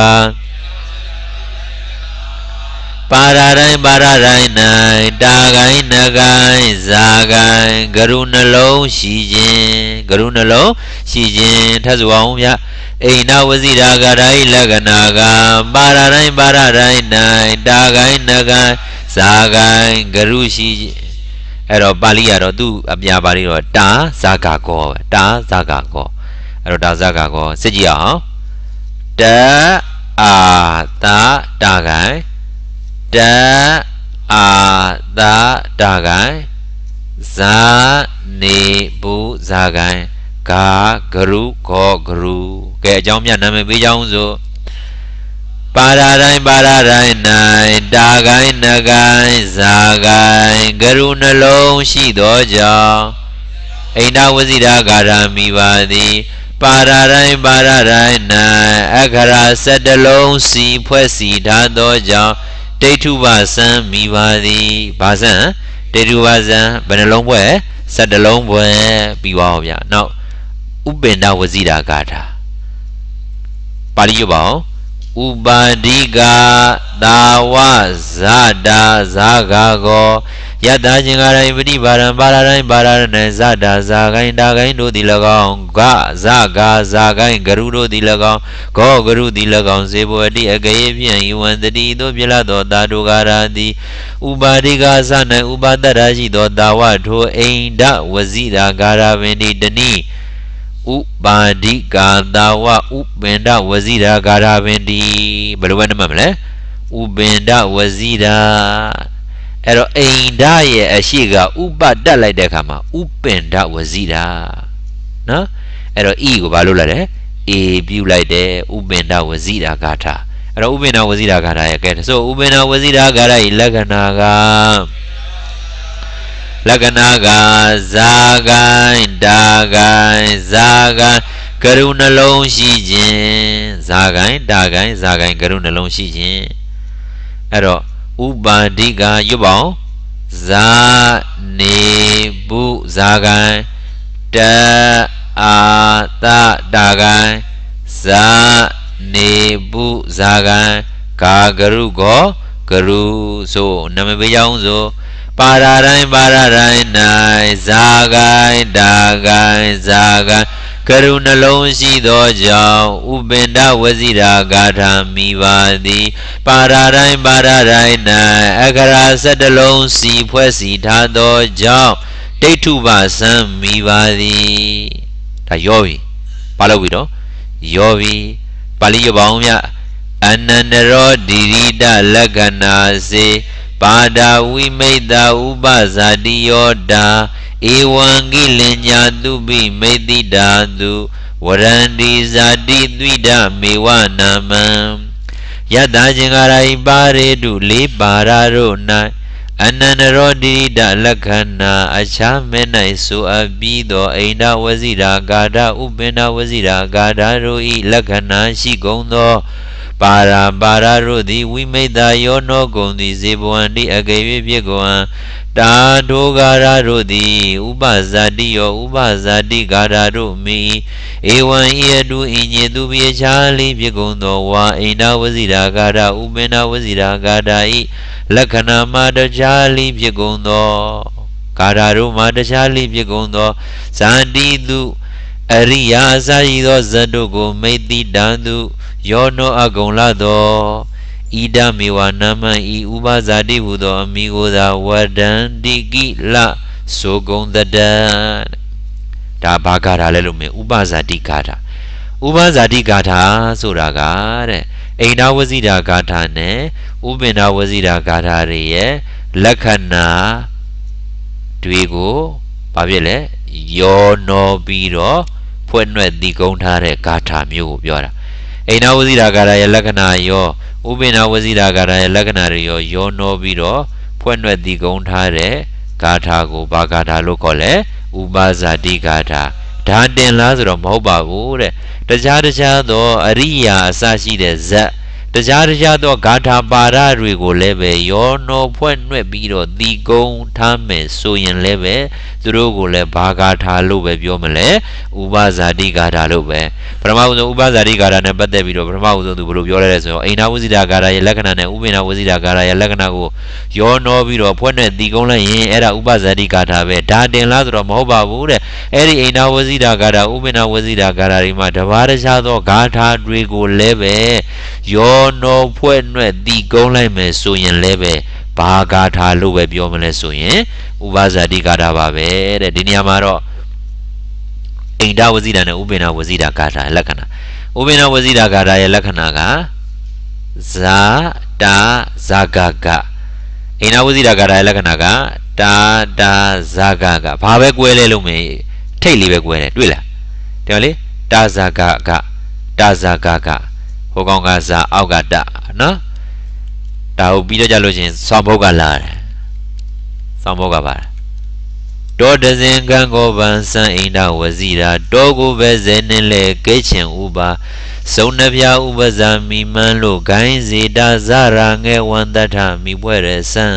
ပါရတိုင်းပါရတိုင်း၌တာကိုင်းနကိုင်းဇာကိုင်းဂရုနှလုံးရှိခြင်းဂရုနှလုံးရှိခြင်းထပ်ဆိုအောင်ဗျအိန္ဒဝဇိတာဂါထာဤလက္ခဏာကပါရတိုင်းပါရတိုင်း၌တာကိုင်းနကိုင်းဇာကိုင်းဂရုရှိအဲ့တော့ပါဠိကတော့သူ့အပြာပါဠိတော့တာဇာကကောတာဇာကကောအဲ့တော့တာဇာကကောစစ်ကြည့်အောင်တအာတာတာကိုင်းတအာသာတာကိုင်းဇာနေဘူးဇာကိုင်းဂါဂရုခောဂရုကဲအကြောင်းမြတ်နာမည်ပေးကြအောင်ဆိုပပါရတိုင်းပါရတိုင်း၌တာကိုင်းနကိုင်းဇာကိုင်းဂရုနှလုံးရှိသောကြောင့်အိန္ဒဝဇိရာဂါရမိပါသည်ပါရတိုင်းပါရတိုင်း၌အခရာစက်တလုံးစီဖွဲ့စီထားသောကြောင့်ဒိဋ္ဌုပစံမိပါသည်ဘာစံဒိဋ္ဌုပစံဘယ်နှလုံးဖွဲ့စက်တလုံးဖွဲ့ပြီးပါဦးဗျာနောက်ဥပ္ပန္ဒဝဇိရာဂါထာပါဠိရပါအောင်ဥပါဒိကသာဝဇတာဇာဂါကောယတ္တချင်းကာရိုင်ပฏิပါရံပါရတိုင်းပါရဏံဇတာဇာကိုင်းတာကိုင်းတို့သည်၎င်းဂဇဂါဇာကိုင်းဂရုတို့သည်၎င်းဂောဂရုသည်၎င်းဇေဘဝတိအကရေဖြင့်ယဝန္တတိတို့ပြလသောတာတုကာရာသည်ဥပါဒိကသ၌ဥပါတရရှိသောတာဝထိုအိန္ဒဝဇိရာဂါရပင်တိတနိဥပါဒိကာသာဝဥပန္ဒဝဇိရာဂါရပင်တိဘယ်လိုပဲနမမလဲဥပန္ဒဝဇိရာအဲ့တော့အိန္ဒရဲ့အရှိကဥပတက်လိုက်တဲ့အခါမှာဥပန္ဒဝဇိရာနော်အဲ့တော့ဤကိုဘာလို့လဲလဲအေပြုလိုက်တယ်ဥပန္ဒဝဇိရာဂါထာအဲ့တော့ဥပန္ဒဝဇိရာဂါထာရဲ့ကဲဆိုဥပန္ဒဝဇိရာဂါထာရဲ့လက္ခဏာကလက္ခဏာကဇာကိုင်းတာကိုင်းဇာကိုင်းကရုနှလုံးရှိခြင်းဇာကိုင်းတာကိုင်းဇာကိုင်းကရုနှလုံးရှိခြင်းအဲ့တော့ဥပါဒိကရွတ်ပါအောင်ဇာနေပုဇာကိုင်းတအာတတာကိုင်းဇာနေပုဇာကိုင်းကာကရုကောကရုဆိုနာမည်ပေးကြအောင်ဆိုပါရတိုင်းပါရတိုင်း၌ဇာကိုင်းတာကိုင်းဇာကိုင်းကရုနှလုံးရှိသောကြောင့်ဥပန္ဒဝဇိရာဂါထာမိပါသည်ပါရတိုင်းပါရတိုင်း၌အခရာစက်တလုံးစီဖွဲ့စီထားသောကြောင့်ဒိဋ္ဌုပစံမိပါသည်ဒါရောပြီပါလို့ပြီတော့ရောပြီပါဠိရပါအောင်မြအနန္တရောဒိရိတလက္ခဏာစေပါဒဝိမိတ်တာဥပဇာတိယောတာဧဝံကိလင်ညာတုပိမေတိတာတုဝရန္တိဇာတိသွိဒမေဝနာမံယတ္တချင်းကာရိပါရေတုလေးပါရတို့၌အနန္တရောဒိရိတလက္ခဏာအခြားမဲ့၌ဆိုအပ်ပြီးသောအိန္ဒဝဇိရာဂါထာဥပ္ပန္ဒဝဇိရာဂါထာတို့၏လက္ခဏာရှိကုန်သောပါရာပါရာတို့သည်ဝိမိတ်တာယောနောကုန်သည်ဇေဘဝန္တိအကေ၍ဖြစ်ကုန်တာဒုဂါရတို့သည်ဥပဇာတိယောဥပဇာတိဂါရတို့မိဧဝံဤအတုအညေသူပြေချာလေးဖြစ်ကုန်သောဝါအိန္ဒဝဇိရာဂါရဥပ္ပန္ဒဝဇိရာဂါရဤလက္ခဏာမှာတခြားလေးဖြစ်ကုန်သောဂါရတို့မှာတခြားလေးဖြစ်ကုန်သောဇန္တိတုအရိယာအစာရှိသောဇတ်တို့ကိုမိတိတံတုယောနောအကုံလာသောဣဒမေဝနာမံဤဥပဇာတိဟုသောအမိကိုသာဝဒန္တိကိလဆိုကုန်တတံဒါဘာဂါထာလဲလို့မြင်ဥပဇာတိဂါထာဥပဇာတိဂါထာဆိုတာကတဲ့အိန္ဒဝဇိရာဂါထာနဲ့ဥပ္ပန္ဒဝဇိရာဂါထာတွေရဲ့လက္ခဏာတွေကိုဘာဖြစ်လဲယောနောပြီးတော့ဖွဲ့နှဲ့တည်ကုန်းထားတဲ့ဂါထာမျိုးကိုပြောတာအိန္ဒဝဇိရာဂါထာရဲ့လက္ခဏာယောဥပ္ပန္ဒဝဇိရာဂါထာရဲ့လက္ခဏာတွေရောယောနောပြီးတော့ဖွဲ့နှဲ့တည်ကုန်းထားတဲ့ဂါထာကိုဘာဂါထာလို့ခေါ်လဲဥပဇာတိဂါထာဒါတင်လားဆိုတော့မဟုတ်ပါဘူးတဲ့တခြားတခြားသောအရိယာအစရှိတဲ့ဇတ်တခြားတခြားသောဂါထာပါရတွေကိုလည်းပဲယောနောဖွဲ့နှဲ့ပြီးတော့တည်ကုန်းထားမယ်ဆိုရင်လည်းပဲသူတို့ကိုလည်းဘာဂါထာလို့ပဲပြောမလဲဥပဇာတိဂါထာလို့ပဲပထမဆုံးဥပဇာတိဂါထာနဲ့ပတ်သက်ပြီးတော့ပထမဆုံးသူဘယ်လိုပြောလဲဆိုတော့အိန္ဒဝဇိရာဂါထာရဲ့လက္ခဏာနဲ့ဥပ္ပန္ဒဝဇိရာဂါထာရဲ့လက္ခဏာကိုယောနောပြီးတော့ဖွဲ့နှဲ့တည်ကုန်းလိုက်ရင်အဲ့ဒါဥပဇာတိဂါထာပဲဒါတင်လားဆိုတော့မဟုတ်ပါဘူးတဲ့အဲ့ဒီအိန္ဒဝဇိရာဂါထာဥပ္ပန္ဒဝဇိရာဂါထာတွေမှာတပါးတခြားသောဂါထာတွေကိုလည်းပဲယောနောဖွဲ့နှဲ့တည်ကုန်းလိုက်မယ်ဆိုရင်လည်းပဲဘာဂါထာလို့ပဲပြောမလဲဆိုရင်ဥပဇာတိဂါထာပါပဲတဲ့ဒီနေရာမှာတော့အိန္ဒဝဇိရာနဲ့ဥပ္ပန္ဒဝဇိရာဂါထာရဲ့လက္ခဏာဥပ္ပန္ဒဝဇိရာဂါထာရဲ့လက္ခဏာကဇာတာဇာဂကအိန္ဒဝဇိရာဂါထာရဲ့လက္ခဏာကတာတာဇာဂကဘာပဲကွဲလဲလို့မေးထိတ်လေးပဲကွဲတယ်တွေ့လားတယ်လေတာဇာဂကတာဇာဂကဟဟိုကောင်ကစားအောက်ကတနော်ဒါကိုပြီးတော့ကြလို့ချင်းဆောင်းဘုတ်ကလာတယ်ဆောင်းဘုတ်ကပါတောတဇင်ကံကိုပန်စံအိန္ဒဝစီရာတောကိုပဲဇဲနဲ့လေကဲချင်ဥပါစုံနှပြဥပဇာမိမန်းလို့ဂိုင်းစီတာဇရာငဲဝန္တထမိပွဲရစံ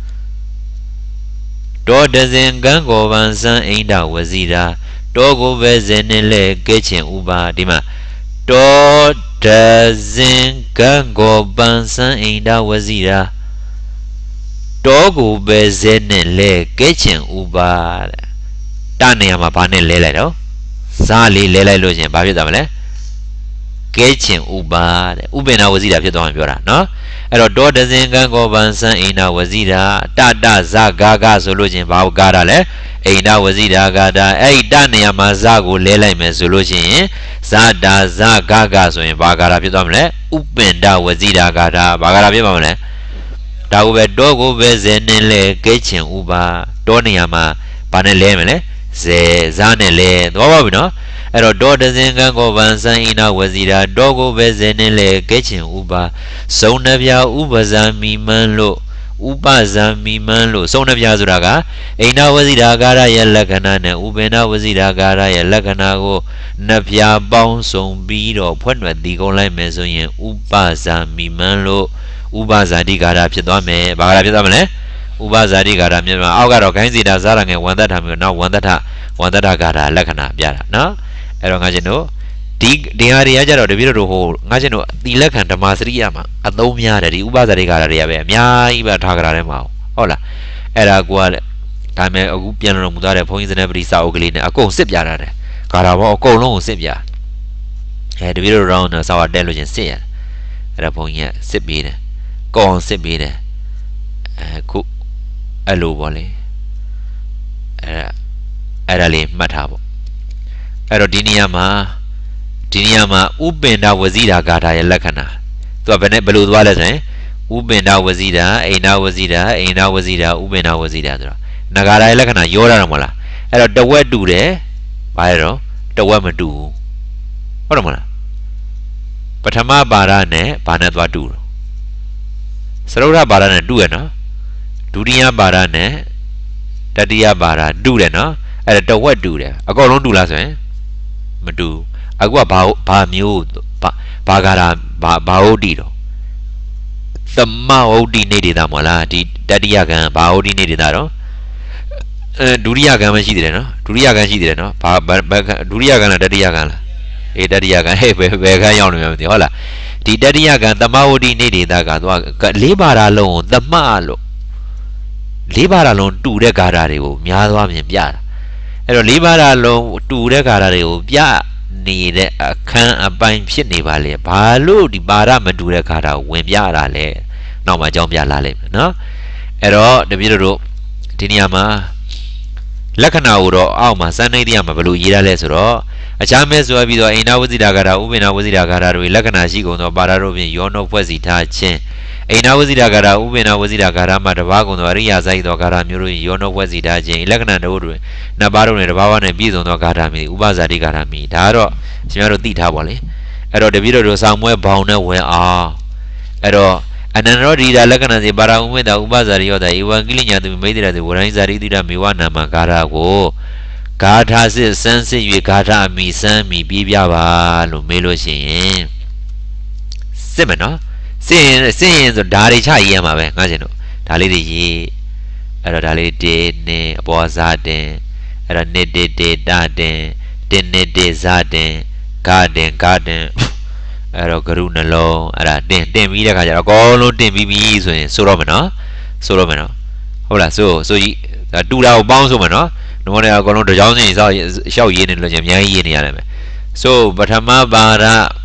တောတဇင်ကံကိုပန်စံအိန္ဒဝစီရာတောကိုပဲဇဲနဲ့လေကဲချင်ဥပါဒီမှာတောတဇင်ကံကိုပန်စံအိန္ဒဝစီရာတောကိုပဲဇဲနဲ့လဲကဲချင်ဥပါတဲ့တနေရာမှာဘာနဲ့လဲလိုက်တော့ဇာလေးလဲလိုက်လို့ရှင်ဘာဖြစ်သွားမလဲကဲချင်ဥပါတဲ့ဥပ္ပန္နဝစီတာဖြစ်သွားမှာပြောတာနော်အဲ့တော့တောတဇင်ကံကိုပန်စံအိန္ဒဝစီတာတတဇဂါဂဆိုလို့ရှင်ဘာကိုကားတာလဲအိန္ဒဝစီတာကာတာအဲ့ဒီတနေရာမှာဇကိုလဲလိုက်မယ်ဆိုလို့ရှင်ဇတာဇဂါဂဆိုရင်ဘာကာတာဖြစ်သွားမလဲဥပ္ပန္နဝစီတာကာတာဘာကာတာဖြစ်ပါမလဲဒါကိုပဲတောကိုပဲဇဲနဲ့လဲကဲချင်ဥပါတောနေရာမှာဘာနဲ့လဲမလဲဇဲဇာနဲ့လဲသဘောပေါက်ပြီနော်အဲ့တော့တောတဇင်ကံကိုပန်စံအိနာဝစီရာတောကိုပဲဇဲနဲ့လဲကဲချင်ဥပါစုံနှပြဥပဇာမိမန်းလို့ဥပဇာမိမန်းလို့စုံနှပြဆိုတာကအိနာဝစီရာကာရရဲ့လက္ခဏာနဲ့ဥပ္ပန္နဝစီရာကာရရဲ့လက္ခဏာကိုနှပြပေါင်းစုံပြီးတော့ဖွင့်ွယ်တည်ကုန်လိုက်မယ်ဆိုရင်ဥပဇာမိမန်းလို့ဥပဇာတိကာရဖြစ်သွားမယ်ဘာကာရဖြစ်သွားမလဲဥပဇာတိကာရမြန်မာအောက်ကတော့ဂိုင်းစီတာဇာရငယ်ဝန္တထမျိုးနောက်ဝန္တထဝန္တထကာရလက္ခဏာပြတာနော်အဲ့တော့ငါချင်းတို့ဒီဒီဟာတွေကကြတော့တပည့်တော်ဟိုငါချင်းတို့တိလက္ခဏဓမ္မစရိယမှာအသုံးများတယ်ဒီဥပဇာတိကာရတွေကပဲအများကြီးပဲထားကြတာထဲမှာဟုတ်လားအဲ့ဒါကိုကဒါမဲ့အခုပြန်လို့မူသားတဲ့ဘုန်းကြီးစနေပရိစာအုပ်ကလေးနဲ့အကုန်စစ်ပြတာတယ်ကာရဘောအကုန်လုံးကိုစစ်ပြအဲတပည့်တော်ရောင်းတော့စာဝတ်တက်လို့ချင်းစစ်ရတယ်အဲ့ဒါဘုန်းကြီးကစစ်ပြေးတယ်ကောင်းစစ်ပေးတယ်အခုအဲ့လိုပေါ့လေအဲ့ဒါအဲ့ဒါလေးမှတ်ထားပေါ့အဲ့တော့ဒီနေရာမှာဒီနေရာမှာဥပ္ပန္နဝစီတာဂါထာရဲ့လက္ခဏာသူကဘယ်နဲ့ဘယ်လိုသွားလဲဆိုရင်ဥပ္ပန္နဝစီတာအိန္ဒဝစီတာအိန္ဒဝစီတာဥပ္ပန္နဝစီတာဆိုတော့နဂါထာရဲ့လက္ခဏာရောတာတော့မဟုတ်လားအဲ့တော့တဝက်တူတယ်ဘာလဲတော့တဝက်မတူဘူးဟုတ်တယ်မဟုတ်လားပထမပါဒနဲ့ဘာနဲ့သွားတူတော့စရုဒ္ဓပါဒနဲ့တူရနော်ဒုတိယပါဒနဲ့တတိယပါဒတူတယ်နော်အဲ့ဒါတဝက်တူတယ်အကုန်လုံးတူလားဆိုရင်မတူအခုကဘာဘာမျိုးဘာကာရာဘာဘာဟုတ်တီတော့သမဟုတ်တီနေဒေတာမဟုတ်လားဒီတတိယကံဘာဟုတ်တီနေဒေတာတော့အဲဒုတိယကံမရှိသေးတယ်နော်ဒုတိယကံရှိသေးတယ်နော်ဘာဒုတိယကံလားတတိယကံလားအေးတတိယကံဟဲ့ဘယ်ဘယ်ကံရောက်နေမှမသိဟုတ်လားဒီတတိယကံသမဝတိနေဒေတာကသူကလေးပါးတာလုံးကိုသမလို့လေးပါးတာလုံးတူတဲ့ဂါထာတွေကိုများသွားမြင်ပြတာအဲ့တော့လေးပါးတာလုံးတူတဲ့ဂါထာတွေကိုပြနေတဲ့အခန်းအပိုင်းဖြစ်နေပါလေဘာလို့ဒီပါရမတူတဲ့ဂါထာကိုဝင်ပြတာလဲနောက်မှအကြောင်းပြလာလိမ့်မယ်နော်အဲ့တော့တပည့်တို့ဒီနေရာမှာလက္ခဏာကိုတော့အောက်မှာစံနှိပ်တရားမှာဘယ်လိုရေးရလဲဆိုတော့အခြားမဲ့ဆိုပြီးတော့အိန္ဒဝစီတာဂါထာဥပ္ပန္နဝစီတာဂါထာတို့လက္ခဏာရှိကုန်သောပါရတို့ဖြင့်ယောနှုတ်ဖွဲ့စီထားခြင်းအိန္ဒဝစီတာဂါထာဥပ္ပန္နဝစီတာဂါထာမှာတပါးကုန်သောအရိယာဇိုက်သောဂါထာမျိုးတို့ယောနှုတ်ဖွဲ့စီထားခြင်းလက္ခဏာတို့တွင်နှစ်ပါးတို့နဲ့တပါးပါးနဲ့ပြည့်စုံသောဂါထာမျိုးဥပဇာတိဂါထာမျိုးဒါကတော့ကျွန်တော်တို့သိထားပါလေအဲ့တော့တပည့်တော်တို့ဆောင်မွဲဘောင်နဲ့ဝင်အောင်အဲ့တော့အနန္တရောဒီတာလက္ခဏာစီပါရဥမေတ္တဥပဇာရိယောတာဧဝံကိလိညာသူမိတ်တိရသူဝရိုင်းဇာတိတိရမေဝနာမဂါထာကိုဂါထာစစ်စမ်းစစ်၍ဂါထာအမိစမ်းမိပြီးပြပါလို့မေးလို့ရှိရင်စစ်မယ်နော်စစ်ရင်စစ်ရင်ဆိုဓာရီချရေးရမှာပဲငါရှင်တို့ဒါလေးတွေရေးအဲ့တော့ဒါလေးတေနေအပေါ်ဇာတင်အဲ့တော့နေတေတေတတင်တင်းနေတေဇာတင်ဂါတင်ဂါတင်အဲ့တော့ဂရုနှလုံးအဲ့ဒါတင်တင်ပြီးတဲ့ခါကျတော့အကုန်လုံးတင်ပြီးပြီဆိုရင်ဆိုတော့မယ်နော်ဆိုတော့မယ်နော်ဟုတ်လားဆိုဆိုကြီးတူတာကိုပေါင်းဆိုမယ်နော်နှုံးနဲ့အကုန်လုံးတစ်ကြောင်းစီစောက်ရှောက်ရေးနေလို့ချင်းအများကြီးရေးနေရတယ်မယ်ဆိုပထမပါဒ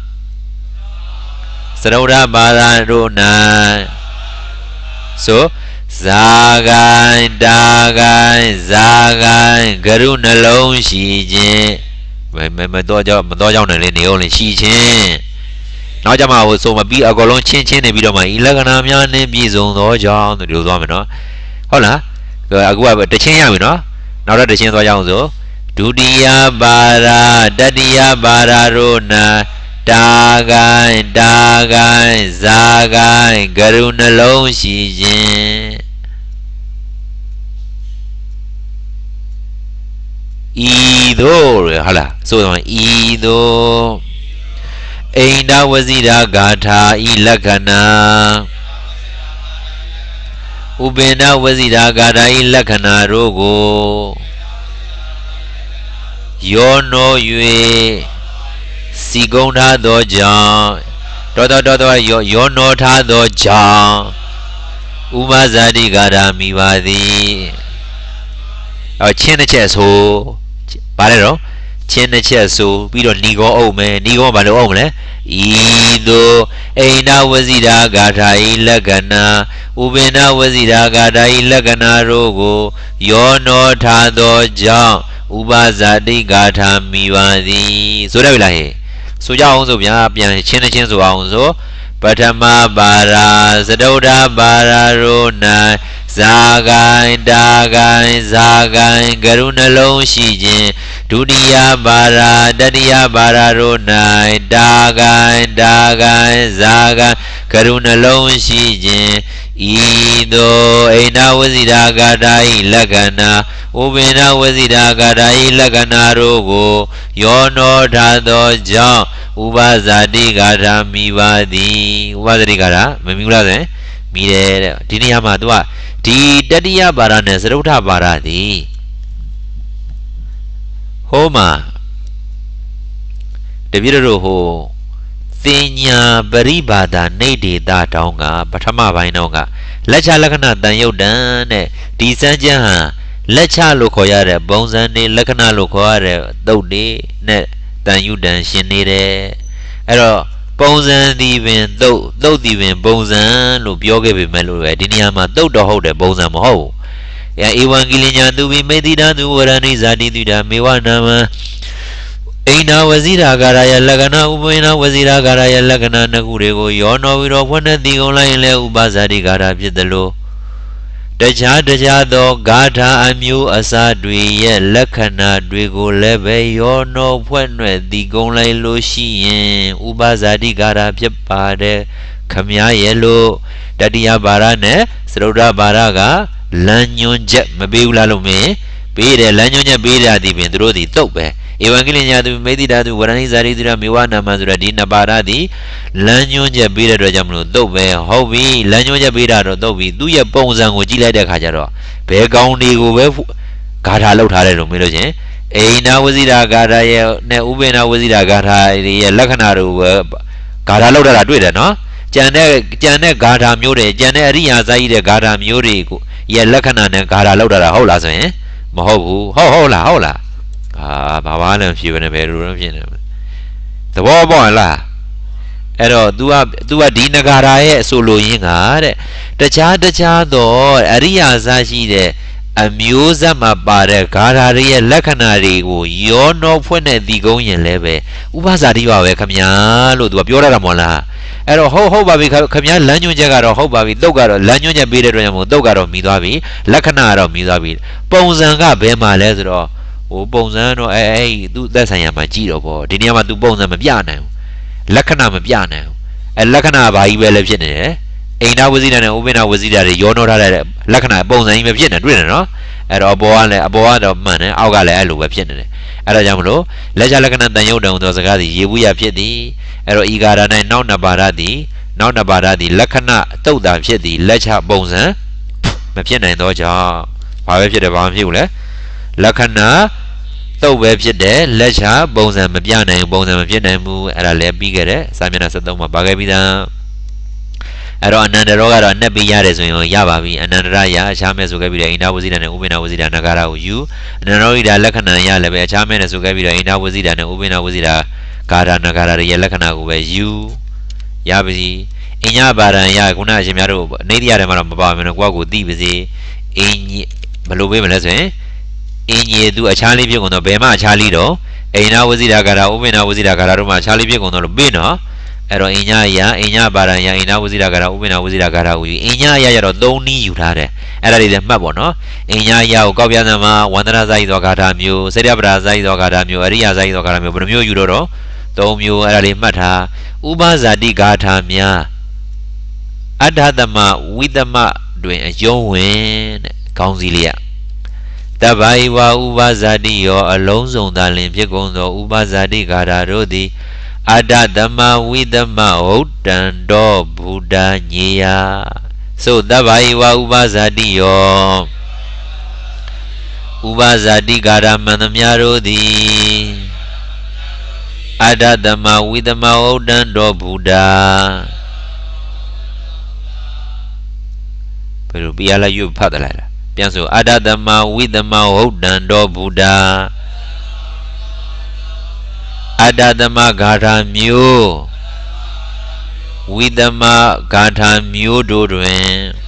စရုဒ္ဓပါဒတို့၌ဆိုဇာဂိုင်းတာဂိုင်းဇာဂိုင်းဂရုနှလုံးရှိခြင်းမမမတော့ကြောင့်မတော့ကြောင့်လည်းနေအောင်လည်းရှိခြင်းနောက်ကြမှာဟိုဆိုမပြီးအကုန်လုံးချင်းချင်းနေပြီးတော့မှဤလက္ခဏာများနဲ့ပြည့်စုံသောကြောင့်ဒီလိုသွားမယ်နော်ဟုတ်လားအခုကတချင်းရပြီနော်နောက်တော့တချင်းသွားကြအောင်ဆိုဒုတိယပါဒတတိယပါဒတို့၌တာကိုင်းတာကိုင်းဇာကိုင်းဂရုနှလုံးရှိခြင်းဤသို့ဟုတ်လားဆိုတော့ဤသို့အိန္ဒဝစီရာဂါထာဤလက္ခဏာဥပ္ပန္နဝစီရာဂါထာဤလက္ခဏာတို့ကိုယောနော၍စီကုံထားသောကြောင့်တော်တော်တော်တော်ယောယောနောထားသောကြောင့်ဥပဇာတိဂါထာမိပါသည်အော်ချင်းတစ်ချက်ဆိုဗါလဲတော့ချင်းတစ်ချက်ဆိုပြီးတော့ဏီကောအုပ်မယ်ဏီကောဘာလို့အုပ်မလဲဤသို့အိန္ဒဝစီရာဂါထာဤလက္ခဏာဥပ္ပန္နဝစီရာဂါထာဤလက္ခဏာတို့ကိုယောနောထားသောကြောင့်ဥပဇာတိဂါထာမိပါသည်ဆိုရပြီလားဟဲ့ဆိုကြအောင်ဆိုဗျာပြန်ချင်းချင်းဆိုအောင်ဆိုပထမပါရာသတုဒ္ဓပါရာတို့၌ဇာကိုင်းတာကိုင်းဇာကိုင်းဂရုနှလုံးရှိခြင်းဒုတိယပါရာတတိယပါရာတို့၌တာကိုင်းတာကိုင်းဇာကိုင်းဂရုနှလုံးရှိခြင်းဤသို့အိန္ဒဝစီရာဂါထာဤလက္ခဏာဥပ္ပန္နဝစီရာဂါထာဤလက္ခဏာတို့ကိုယောနောထားသောကြောင့်ဥပဇာတိဂါထာမိပါသည်ဥပဇာတိဂါထာမမိဘူးလားဆိုရင်မိတယ်တဲ့ဒီနေရာမှာ तू ကဒီတတိယပါရနဲ့သရုဋ္ဌပါရသည်ဟောမှာတပည့်တော်ဟိုသင်ညာပရိပါဒနေဒေတာတောင်းကပထမပိုင်းတော့ကလက်ချလက္ခဏာတန်ယုတ်တန်တဲ့ဒီစမ်းကျမ်းဟာလက်ချလို့ခေါ်ရတဲ့ပုံစံနေလက္ခဏာလို့ခေါ်ရတဲ့သုတ်တွေနဲ့တန်ယုတ်တန်ရှင်နေတယ်အဲ့တော့ပုံစံဒီပင်သုတ်သုတ်ဒီပင်ပုံစံလို့ပြောခဲ့ပေမဲ့လို့ပဲဒီနေရာမှာသုတ်တော့ဟုတ်တယ်ပုံစံမဟုတ်ဘူး။အဲဧဝံဂိလိညာသူဘိမေတိတသူဝရဏိဇာတိတုဒမေဝနာမအိန္ဒဝစီရာဂါရယလက္ခဏာဥပ္ပန္နဝစီရာဂါရယလက္ခဏာနှစ်ခုတွေကိုယောနောဝိရောဖွင့်တဲ့ဒီကုံလိုက်ရင်လည်းဥပဇာတိဂါထာဖြစ်တယ်လို့တခြားတခြားသောဂါထာအမျိုးအစားတွေရဲ့လက္ခဏာတွေကိုလည်းပဲယောနောဖွင့်တဲ့ဒီကုံလိုက်လို့ရှိရင်ဥပဇာတိဂါထာဖြစ်ပါတယ်ခမည်းရဲ့လို့တတိယဘာရနဲ့သရုဒ္ဓဘာရကလမ်းညွှန်ချက်မပေးဘူးလားလို့မင်းပေးတယ်လမ်းညွှန်ချက်ပေးတာဒီပင်သူတို့ဒီတုတ်ပဲဧဝံဂိလိညာသူမေတိတာသူဝရဏိဇာတိသူရမေဝနာမဆိုတဲ့ဒီနှစ်ပါးဓာတ်ဒီလမ်းညွှန်ချက်ပေးတဲ့အတွက်ကြောင့်မလို့တုတ်ပဲဟုတ်ပြီလမ်းညွှန်ချက်ပေးတာတော့တုတ်ပြီသူ့ရဲ့ပုံစံကိုကြည့်လိုက်တဲ့အခါကျတော့ဘယ်ကောင်းတွေကိုပဲဂါထာလောက်ထားတယ်လို့မေးလို့ချင်းအိန္ဒဝစီရာဂါထာရဲ့နဲ့ဥပ္ပန္နဝစီရာဂါထာရဲ့လက္ခဏာတို့ပဲဂါထာလောက်တာတွေ့တယ်နော်ကြံတဲ့ကြံတဲ့ဂါထာမျိုးတွေကြံတဲ့အရိယာစာကြီးတဲ့ဂါထာမျိုးတွေကိုရဲ့လက္ခဏာနဲ့ဂါထာလောက်တာဟုတ်လားဆိုရင်မဟုတ်ဘူးဟုတ်ဟုတ်လားဟုတ်လားအာဘာဘာလဲဖြေနေပဲလို့ဖြစ်နေသဘောပေါက်လားအဲ့တော့ तू က तू ကဒီနဂါရာရဲ့အဆိုလိုရင်းကတဲ့တခြားတခြားသောအရိယာစာရှိတဲ့အမျိုးဆက်မှာပါတဲ့ဂါထာတွေရဲ့လက္ခဏာတွေကိုယောနောဖွင့်တဲ့ဒီကုန်းရင်လည်းပဲဥပဇာတိပါပဲခမညာလို့ तू ကပြောရတာမဟုတ်လားအဲ့တော့ဟုတ်ဟုတ်ပါပြီခမညာလမ်းညွှန်ချက်ကတော့ဟုတ်ပါပြီတုတ်ကတော့လမ်းညွှန်ချက်ပေးတဲ့အတွက်ကြောင့်မို့တုတ်ကတော့မြည်သွားပြီလက္ခဏာကတော့မြည်သွားပြီပုံစံကဘယ်မှာလဲဆိုတော့ဟိုပုံစံတော့အဲအဲသူသက်ဆိုင်ရာမှာကြည့်တော့ပေါ့ဒီနေရာမှာ तू ပုံစံမပြနိုင်ဘူးလက္ခဏာမပြနိုင်ဘူးအဲလက္ခဏာဘာကြီးပဲလဲဖြစ်နေတယ်အိန္ဒဝစီရာနဲ့ဥပ္ပန္နဝစီရာတွေယောနောထားတဲ့လက္ခဏာပုံစံကြီးပဲဖြစ်နေတွေ့တယ်နော်အဲ့တော့အပေါ်ကလည်းအပေါ်ကတော့မှန်တယ်အောက်ကလည်းအဲ့လိုပဲဖြစ်နေတယ်အဲ့ဒါကြောင့်မလို့လက်ချလက္ခဏာတန်ယုတ်တုံသောစကားစီရေဘူးရဖြစ်သည်အဲ့တော့ဤဂါရ၌နောက်နှစ်ပါးဓာတ်သည်နောက်နှစ်ပါးဓာတ်သည်လက္ခဏာတုတ်တာဖြစ်သည်လက်ချပုံစံမဖြစ်နိုင်သောကြောင့်ဘာပဲဖြစ်တယ်ဘာမှမဖြစ်ဘူးလေလက္ခဏာတုတ်ပဲဖြစ်တယ်လက်ချပုံစံမပြနိုင်ပုံစံမဖြစ်နိုင်ဘူးအဲ့ဒါလည်းပြီးခဲ့တဲ့စာမျက်နှာဆက်သုံးမှာပါခဲ့ပြီးသားအဲ့တော့အနန္တရောကတော့အနက်ပေးရတယ်ဆိုရင်ရပါပြီအနန္တရရအခြားမဲ့ဆိုခဲ့ပြီးတော့အိန္ဒဝစီရာနဲ့ဥပ္ပန္နဝစီရာနဂါရကိုယူအနန္တရောဣဒလက္ခဏာရလည်းပဲအခြားမဲ့နဲ့ဆိုခဲ့ပြီးတော့အိန္ဒဝစီရာနဲ့ဥပ္ပန္နဝစီရာဂါရနဂါရရဲ့လက္ခဏာကိုပဲယူရပါစီအညဘာရံရခုနအရှင်များတို့အနေတရားတွေမှာတော့မပါဘူးနော်ကိုယ့်ကိုသိပါစေအင်းဘယ်လိုပေးမလဲဆိုရင်အင်းကြီးသူအခြားလေးဖြစ်ကုန်တော့ဘယ်မှအခြားလေးတော့အိန္ဒဝစီရာဂါရဥပ္ပန္နဝစီရာဂါရတို့မှာအခြားလေးဖြစ်ကုန်တော့လို့ပေးနော်အဲ့တော့အင်ညာယအင်ညာပါရံယအင်နာဝစီရာဂါရဥပ္ပန္နဝစီရာဂါရကိုယူအင်ညာယရတော့သုံးနည်းယူထားတယ်အဲ့ဒါတွေလည်းမှတ်ပေါ့နော်အင်ညာယကိုကောက်ပြသမှာဝန္ဒနာဇာယီသောဂါထာမျိုးစေတပရာဇာယီသောဂါထာမျိုးအရိယဇာယီသောဂါထာမျိုးဘယ်လိုမျိုးယူတော့တော့သုံးမျိုးအဲ့ဒါလေးမှတ်ထားဥပဇာတိဂါထာများအဋ္ဌသမဝိသမတွင်အယုံဝင်တဲ့ခေါင်းစည်းလေးကတဗ္ဗိဝဥပဇာတိယောအလုံးစုံသာလင်ဖြစ်ကုန်သောဥပဇာတိဂါထာတို့သည်အဋ္ဌသမဝိသမဟုတ်တံတော်ဘုဒ္ဓညေယသို့တဗ္ဗိဝဥပဇာတိယောဥပဇာတိဂါထာမှန်သမျှတို့သည်အဋ္ဌသမဝိသမဟုတ်တံတော်ဘုဒ္ဓဘယ်လိုပြရလိုက်ရွတ်ဖတ်တယ်လားပြန်ဆိုအဋ္ဌသမဝိသမဟုတ်တံတော်ဘုဒ္ဓအဋ္ဌသမဂါထာမျိုးဝိသမဂါထာမျိုးတို့တွင်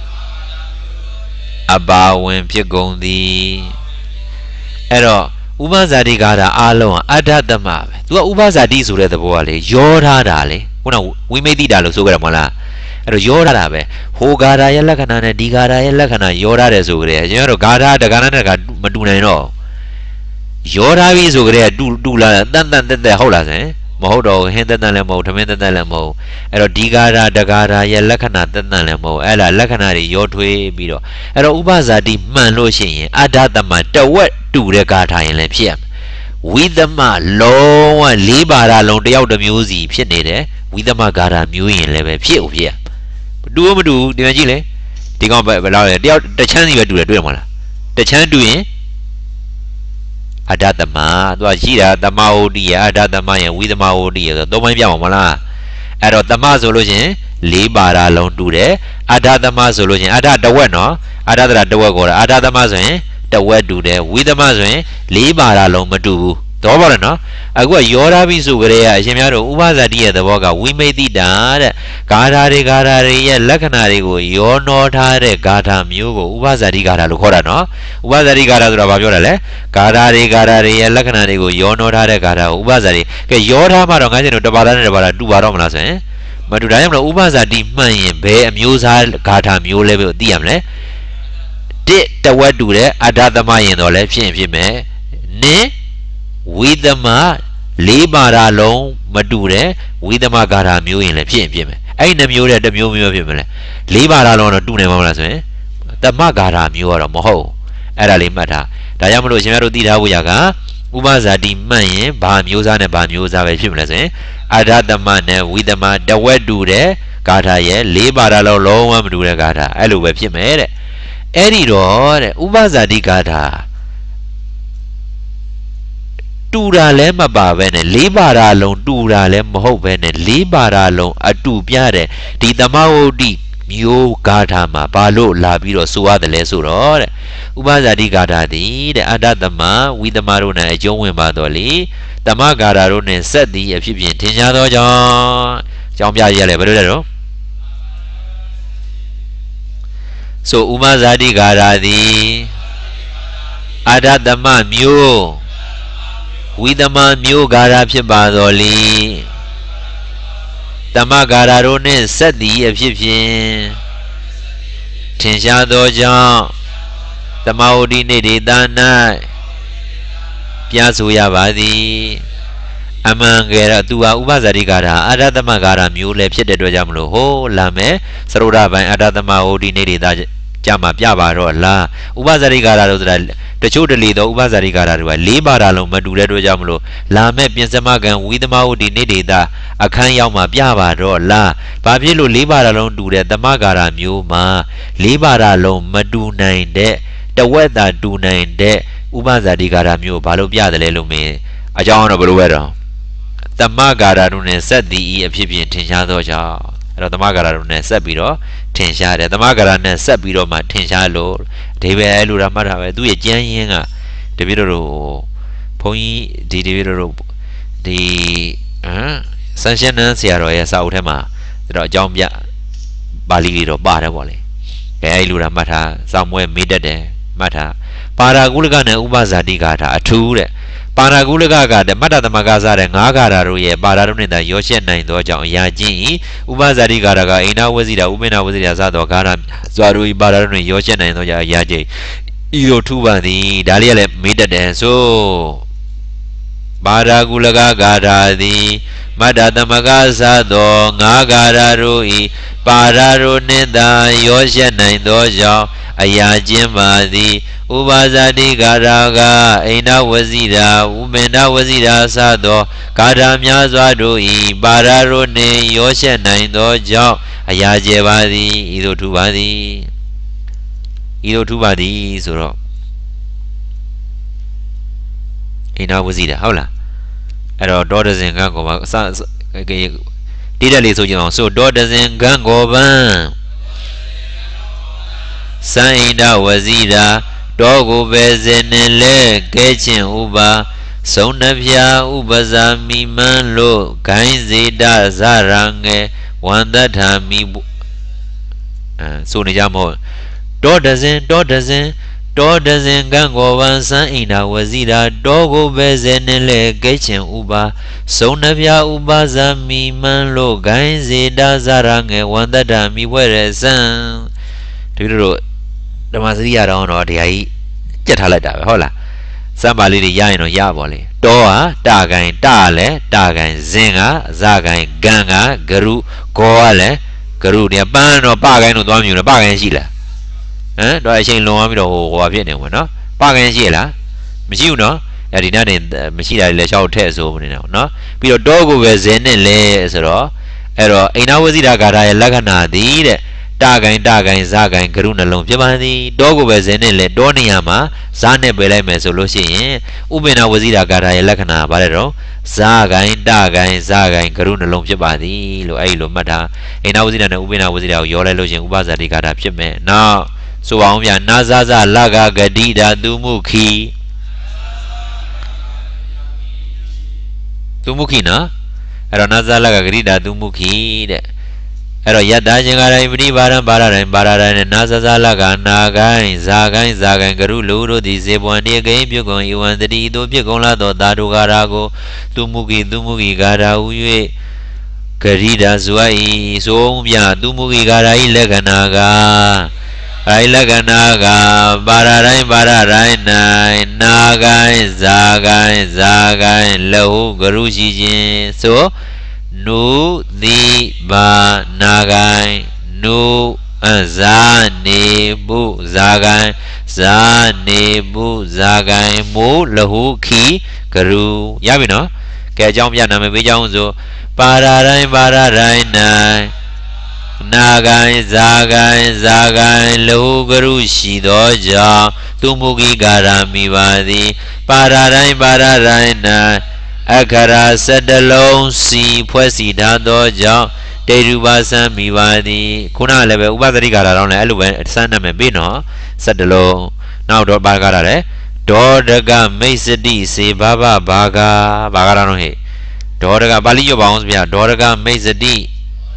အပါဝင်ဖြစ်ကုန်သည်အဲ့တော့ဥပဇာတိဂါထာအားလုံးကအဋ္ဌသမပဲသူကဥပဇာတိဆိုတဲ့သဘောကလေရောထားတာလေခုနဝိမိသိတာလို့ဆိုကြတယ်မဟုတ်လားအဲ့တော့ရောထားတာပဲဟိုဂါထာရဲ့လက္ခဏာနဲ့ဒီဂါထာရဲ့လက္ခဏာရောထားတယ်ဆိုကြတယ်ကျွန်တော်တို့ဂါထာတက္ကနာနဲ့ကမတူနိုင်တော့ရောထားပြီဆိုကြတဲ့တူတူလာတန်တန်တက်တက်ဟုတ်လားဆင်မဟုတ်တော့ဟင်းတက်တက်လည်းမဟုတ်ထမင်းတက်တက်လည်းမဟုတ်အဲ့တော့ဒီဂါထာတက္ကရာရဲ့လက္ခဏာတက်တက်လည်းမဟုတ်အဲ့ဒါလက္ခဏာတွေရောထွေးပြီးတော့အဲ့တော့ဥပဇာတိမှန်လို့ရှိရင်အဋ္ဌသမတဝက်တူတဲ့ဂါထာရင်လည်းဖြစ်ရမယ်ဝိသမလုံးဝလေးပါးလုံးတယောက်တစ်မျိုးစီဖြစ်နေတယ်ဝိသမဂါထာမျိုးရင်လည်းပဲဖြစ်ဦးဖြစ်မတူမတူဒီမှာကြည့်လေဒီကောင်ဘယ်လောက်လဲတယောက်တစ်ချမ်းစီပဲတူတယ်တွေ့ရမလားတစ်ချမ်းတူရင်အဋ္ဌသမသူကရှိတာသမဝုဒ္ဓိယအဋ္ဌသမယဝိသမဝုဒ္ဓိယဆိုသုံးပိုင်းပြမှာမလားအဲ့တော့သမဆိုလို့ချင်းလေးပါးလုံးတူတယ်အဋ္ဌသမဆိုလို့ချင်းအဋ္ဌတဝက်နော်အဋ္ဌတရတဝက်ကိုအဋ္ဌသမဆိုရင်တဝက်တူတယ်ဝိသမဆိုရင်လေးပါးလုံးမတူဘူးတော့ပါလေနော်အခုကရောထားပြီဆိုကြတဲ့အရှင်များတို့ဥပဇာတိရဲ့သဘောကဝိမိသိတာတဲ့ဂါထာတွေဂါထာတွေရဲ့လက္ခဏာတွေကိုရောနှောထားတဲ့ဂါထာမျိုးကိုဥပဇာတိဂါထာလို့ခေါ်တာနော်ဥပဇာတိဂါထာဆိုတာဘာပြောတာလဲဂါထာတွေဂါထာတွေရဲ့လက္ခဏာတွေကိုရောနှောထားတဲ့ဂါထာကိုဥပဇာတိကဲရောထားမှတော့ငါးချက်တို့တပါးသားနဲ့တပါးသားတူပါတော့မလားဆိုရင်မတူတာကြောင့်မလို့ဥပဇာတိမှန်ရင်ဘယ်အမျိုးအစားဂါထာမျိုးလဲပဲသိရမလဲတစ်တဝက်တူတဲ့အဋ္ဌသမရင်တော့လဲဖြစ်ရင်ဖြစ်မယ်နင်းဝိသမလေးပါးလုံးမတူတဲ့ဝိသမဂါထာမျိုးရင်လည်းဖြစ်ရင်ဖြစ်မယ်အဲ့ဒီနှမျိုးတဲ့တစ်မျိုးမျိုးဖြစ်မလဲလေးပါးလုံးတော့တူနေမှာမလားဆိုရင်သမဂါထာမျိုးကတော့မဟုတ်အဲ့ဒါလေးမှတ်ထားဒါကြောင့်မလို့ရှင်များတို့သိထားဖို့ရကဥပဇာတိမှန်ရင်ဘာမျိုးစားနဲ့ဘာမျိုးစားပဲဖြစ်မလဲဆိုရင်အဋ္ဌသမနဲ့ဝိသမတဝက်တူတဲ့ဂါထာရဲ့လေးပါးလုံးလုံးဝမတူတဲ့ဂါထာအဲ့လိုပဲဖြစ်မယ်တဲ့အဲ့ဒီတော့တဲ့ဥပဇာတိဂါထာတူတာလည်းမပါပဲနဲ့လေးပါးလုံးတူတာလည်းမဟုတ်ပဲနဲ့လေးပါးလုံးအတူပြတဲ့ဒီသမဝုဒ္ဓိမျိုးဂါထာမှာဘာလို့လာပြီးတော့ဆိုရတယ်လဲဆိုတော့တဲ့ဥပဇာတိဂါထာသည်တဲ့အဋ္ဌသမဝိသမတို့နဲ့အကျုံးဝင်ပါတော့လေသမဂါထာတို့နဲ့ဆက်သည်အဖြစ်ဖြင့်ထင်ရှားသောကြောင့်အကြောင်းပြရလဲဘယ်လိုလဲတော့ဆိုဥပဇာတိဂါထာသည်အဋ္ဌသမမျိုးဝိသမမျိုးဂါထာဖြစ်ပါတော်လေသမဂါထာတို့နှင့်ဆက်သည်အဖြစ်ဖြင့်ထင်ရှားသောကြောင့်သမဝုဒ္ဓိနေဒေသ၌ပြဆိုရပါသည်အမှန်ကယ်တော့သူဟာဥပဇာတိဂါထာအဋ္ဌသမဂါထာမျိုးလည်းဖြစ်တဲ့အတွက်ကြောင့်မလို့ဟိုးလာမယ်သရုဒ္ဓဘိုင်အဋ္ဌသမဝုဒ္ဓိနေဒေသကြမှာပြပါတော့လားဥပဇာတိဂါထာတို့ဆိုတာတချို့တလေတော့ဥပဇာတိဂါထာတွေကလေးပါးလုံးမတူတဲ့အတွက်ကြောင့်မလို့လာမဲ့ပြင်စမကံဝိသမဝုဒ္ဓိနေဒေသအခန်းရောက်မှာပြပါတော့လားဘာဖြစ်လို့လေးပါးလုံးတူတဲ့သမဂါထာမျိုးမှာလေးပါးလုံးမတူနိုင်တဲ့တဝက်သာတူနိုင်တဲ့ဥပဇာတိဂါထာမျိုးဘာလို့ပြတယ်လဲလို့မင်းအကြောင်းတော့ဘယ်လိုပဲတော့သမဂါထာတို့နဲ့ဆက်သည်အဖြစ်ဖြင့်ထင်ရှားသောကြောင့်အဲ့တော့သမဂါထာတို့နဲ့ဆက်ပြီးတော့ထင်ရှားတယ်သမဂါထာနဲ့ဆက်ပြီးတော့မှထင်ရှားလို့အဓိပ္ပာယ်လို့ရမှတ်တာပဲသူရဲ့ကျမ်းရင်းကတပည့်တော်တို့ဘုန်းကြီးဒီတပည့်တော်တို့ဒီဟမ်ဆန်ရှင်းနန်းဆရာတော်ရဲ့စာအုပ်ထဲမှာတော့အကြောင်းပြပါဠိတွေတော့ပါတယ်ပေါ့လေကဲအဲ့လိုရမှတ်ထားစောင့်မွဲမေးတတ်တယ်မှတ်ထားပါရာကုလကနဲ့ဥပဇာတိဂါထာအထူးတဲ့ပါရာကုလကကတဲ့မတ္တသမဂါစားတဲ့ငါးဂါထာတို့ရဲ့ပါရာတို့နဲ့သာရောရှက်နိုင်သောကြောင့်အရာချင်းဥပဇာတိဂါထာကအိနာဝစီတာဥပိနာဝစီတာစသောဂါထာဇွာတို့ပါရာတို့နဲ့ရောရှက်နိုင်သောကြောင့်အရာချင်းဤတို့ထူပါသည်ဒါလေးကလည်းမေးတတ်တယ်ဆိုပါရာကုလကဂါထာသည် Mada Tamaga Sado Nagararui Pararo Neda Yosha Naindo Jao Ayajimadi Ubazadi Garaga Aina Wazira Umena Wazira Sado Karamya Zwadui Pararo Ne Yosha Naindo Jao Ayajibadi Ido Tubadi Ido Tubadi Suro Aina Wazira Hola Ero daughters in Gangoba Didali so so daughters in Gangoba Sainda Wazira Dogo Bezenele Getchin Uba Sonavia Ubaza Mimanlo Kainzida Zarange Wanda Tami Sonijamo Daughters in daughters in Daughters in Gangovan Saina Wazira Dogo Bezenele Getchen Uba Sonavia Ubaza Mi Manlo Gainzi Da Zarange Wanda Dami Where San Tudoro Damasia on or Dai Jetalada Hola Somebody Yaino Yaboli Doa Dagain Dale Dagain Zinga Zagain Ganga Garu Goale Garu Dia Ban or Bagain or Domu Bagain Shila Eh, do I say long with the whole Vietnam, no? Bargain Shilla, Miss you know, I did not in the machine I let out test over now, no? Be a dog over Zen and lay as a raw, error, in our Zidagara, Lagana, the Daga and Daga and Zaga and Karuna Long Jabani, dog over Zen and let Doniyama, Sane Beleme Solution, Umena was Zidagara, Lagana, Barero, Zaga and Daga and Zaga and Karuna Long Jabadi, Lo Ailo Mata, and I was in an Umena was it out your illusion was that he got up shipment. Now, so on ya Nazaza Laga Gadida Dumuki Dumuki na Ero Naza Laga Gadida Dumuki Ero Yada Jangara Ibni Baran Bararan Bararan Nazaza Laga Nagai Zagai Zagai Garu Luro Di Zebuani Game Yugon Yuan the Dido Pigola do Dadu Garago Dumuki Dumuki Gara Uye Gadida Zuai So ya Dumuki Gara Ileganaga I Laganaga, Bararai, Bararai, Nai, Nagai, Zagai, Zagai, Lahu, Garuji, so Nu, Di, Ba, Nagai, Nu, Zane, Bu, Zagai, Zane, Bu, Zagai, Mu, Lahu, Ki, Garu, Yabino, Kajam Yanam, Vijanzo, Bararai, Bararai, Nai. Nagai Zagai Zagai Lahu Garu Shidoja Tumugi Garami Vadi Pararai Pararai Na Akara Sadalong Si Puasi Dando Ja Derubasa Mivadi Kuna Leve Ubadari Gara Eluan Saname Bino Sadalo Now Dor Bagara Dordaga Mesadi Se Baba Baga Bagarano He Dordaga Balio Bounce Bia Dordaga Mesadi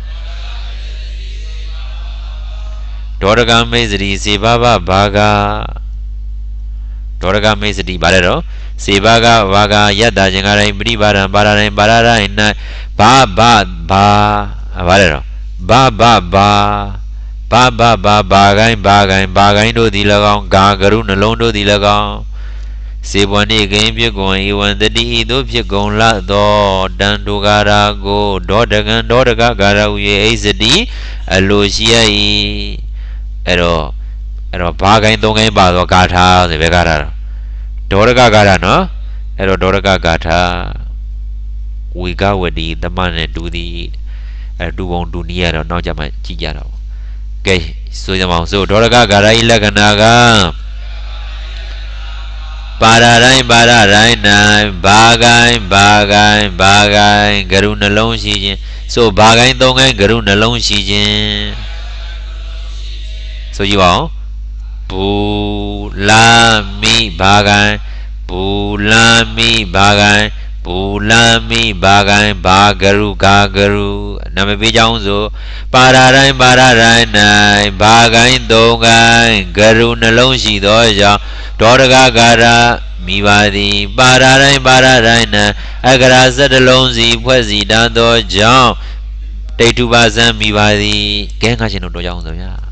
Doraga Mesri, Sebaga Baga Doraga Mesri Barero, Sebaga Vaga Yada Jangara Bribara Barara Barara in Baba Ba Barero Baba Ba Baba Ba Baga in Baga in Baga Indo Dilagon Gagarun Alondo Dilagon Sebani game you going, you want the Dido Piagon La Do Dandugara go Dodagan Dodaga Gara we A Z Alosia Ero Ero Baga in Donga Bado Gata, the Vegara Doraga Gata, no? Ero Doraga Gata We go with the the man and do the do won't do near or not Jama Chijaro. Okay, so the mouse so Doraga Gara Ilaganaga Bararai Bararai Nai Bagai Bagai Bagai Garuna Long Season. So Bagai Donga Garuna Long Season. So you all Bulami Bagai Bulami Bagai Bulami Bagai Bagaru Gagaru Namabi Johnso Pararai Bararai Nai Bagai Dongai Garu Nalonshi Doja Doraga Gara Mivadi Bararai Bararai Nai Agara Zadalonzi Pwezi Dando Jam Day to Bazan Mivadi Gangashino Doja.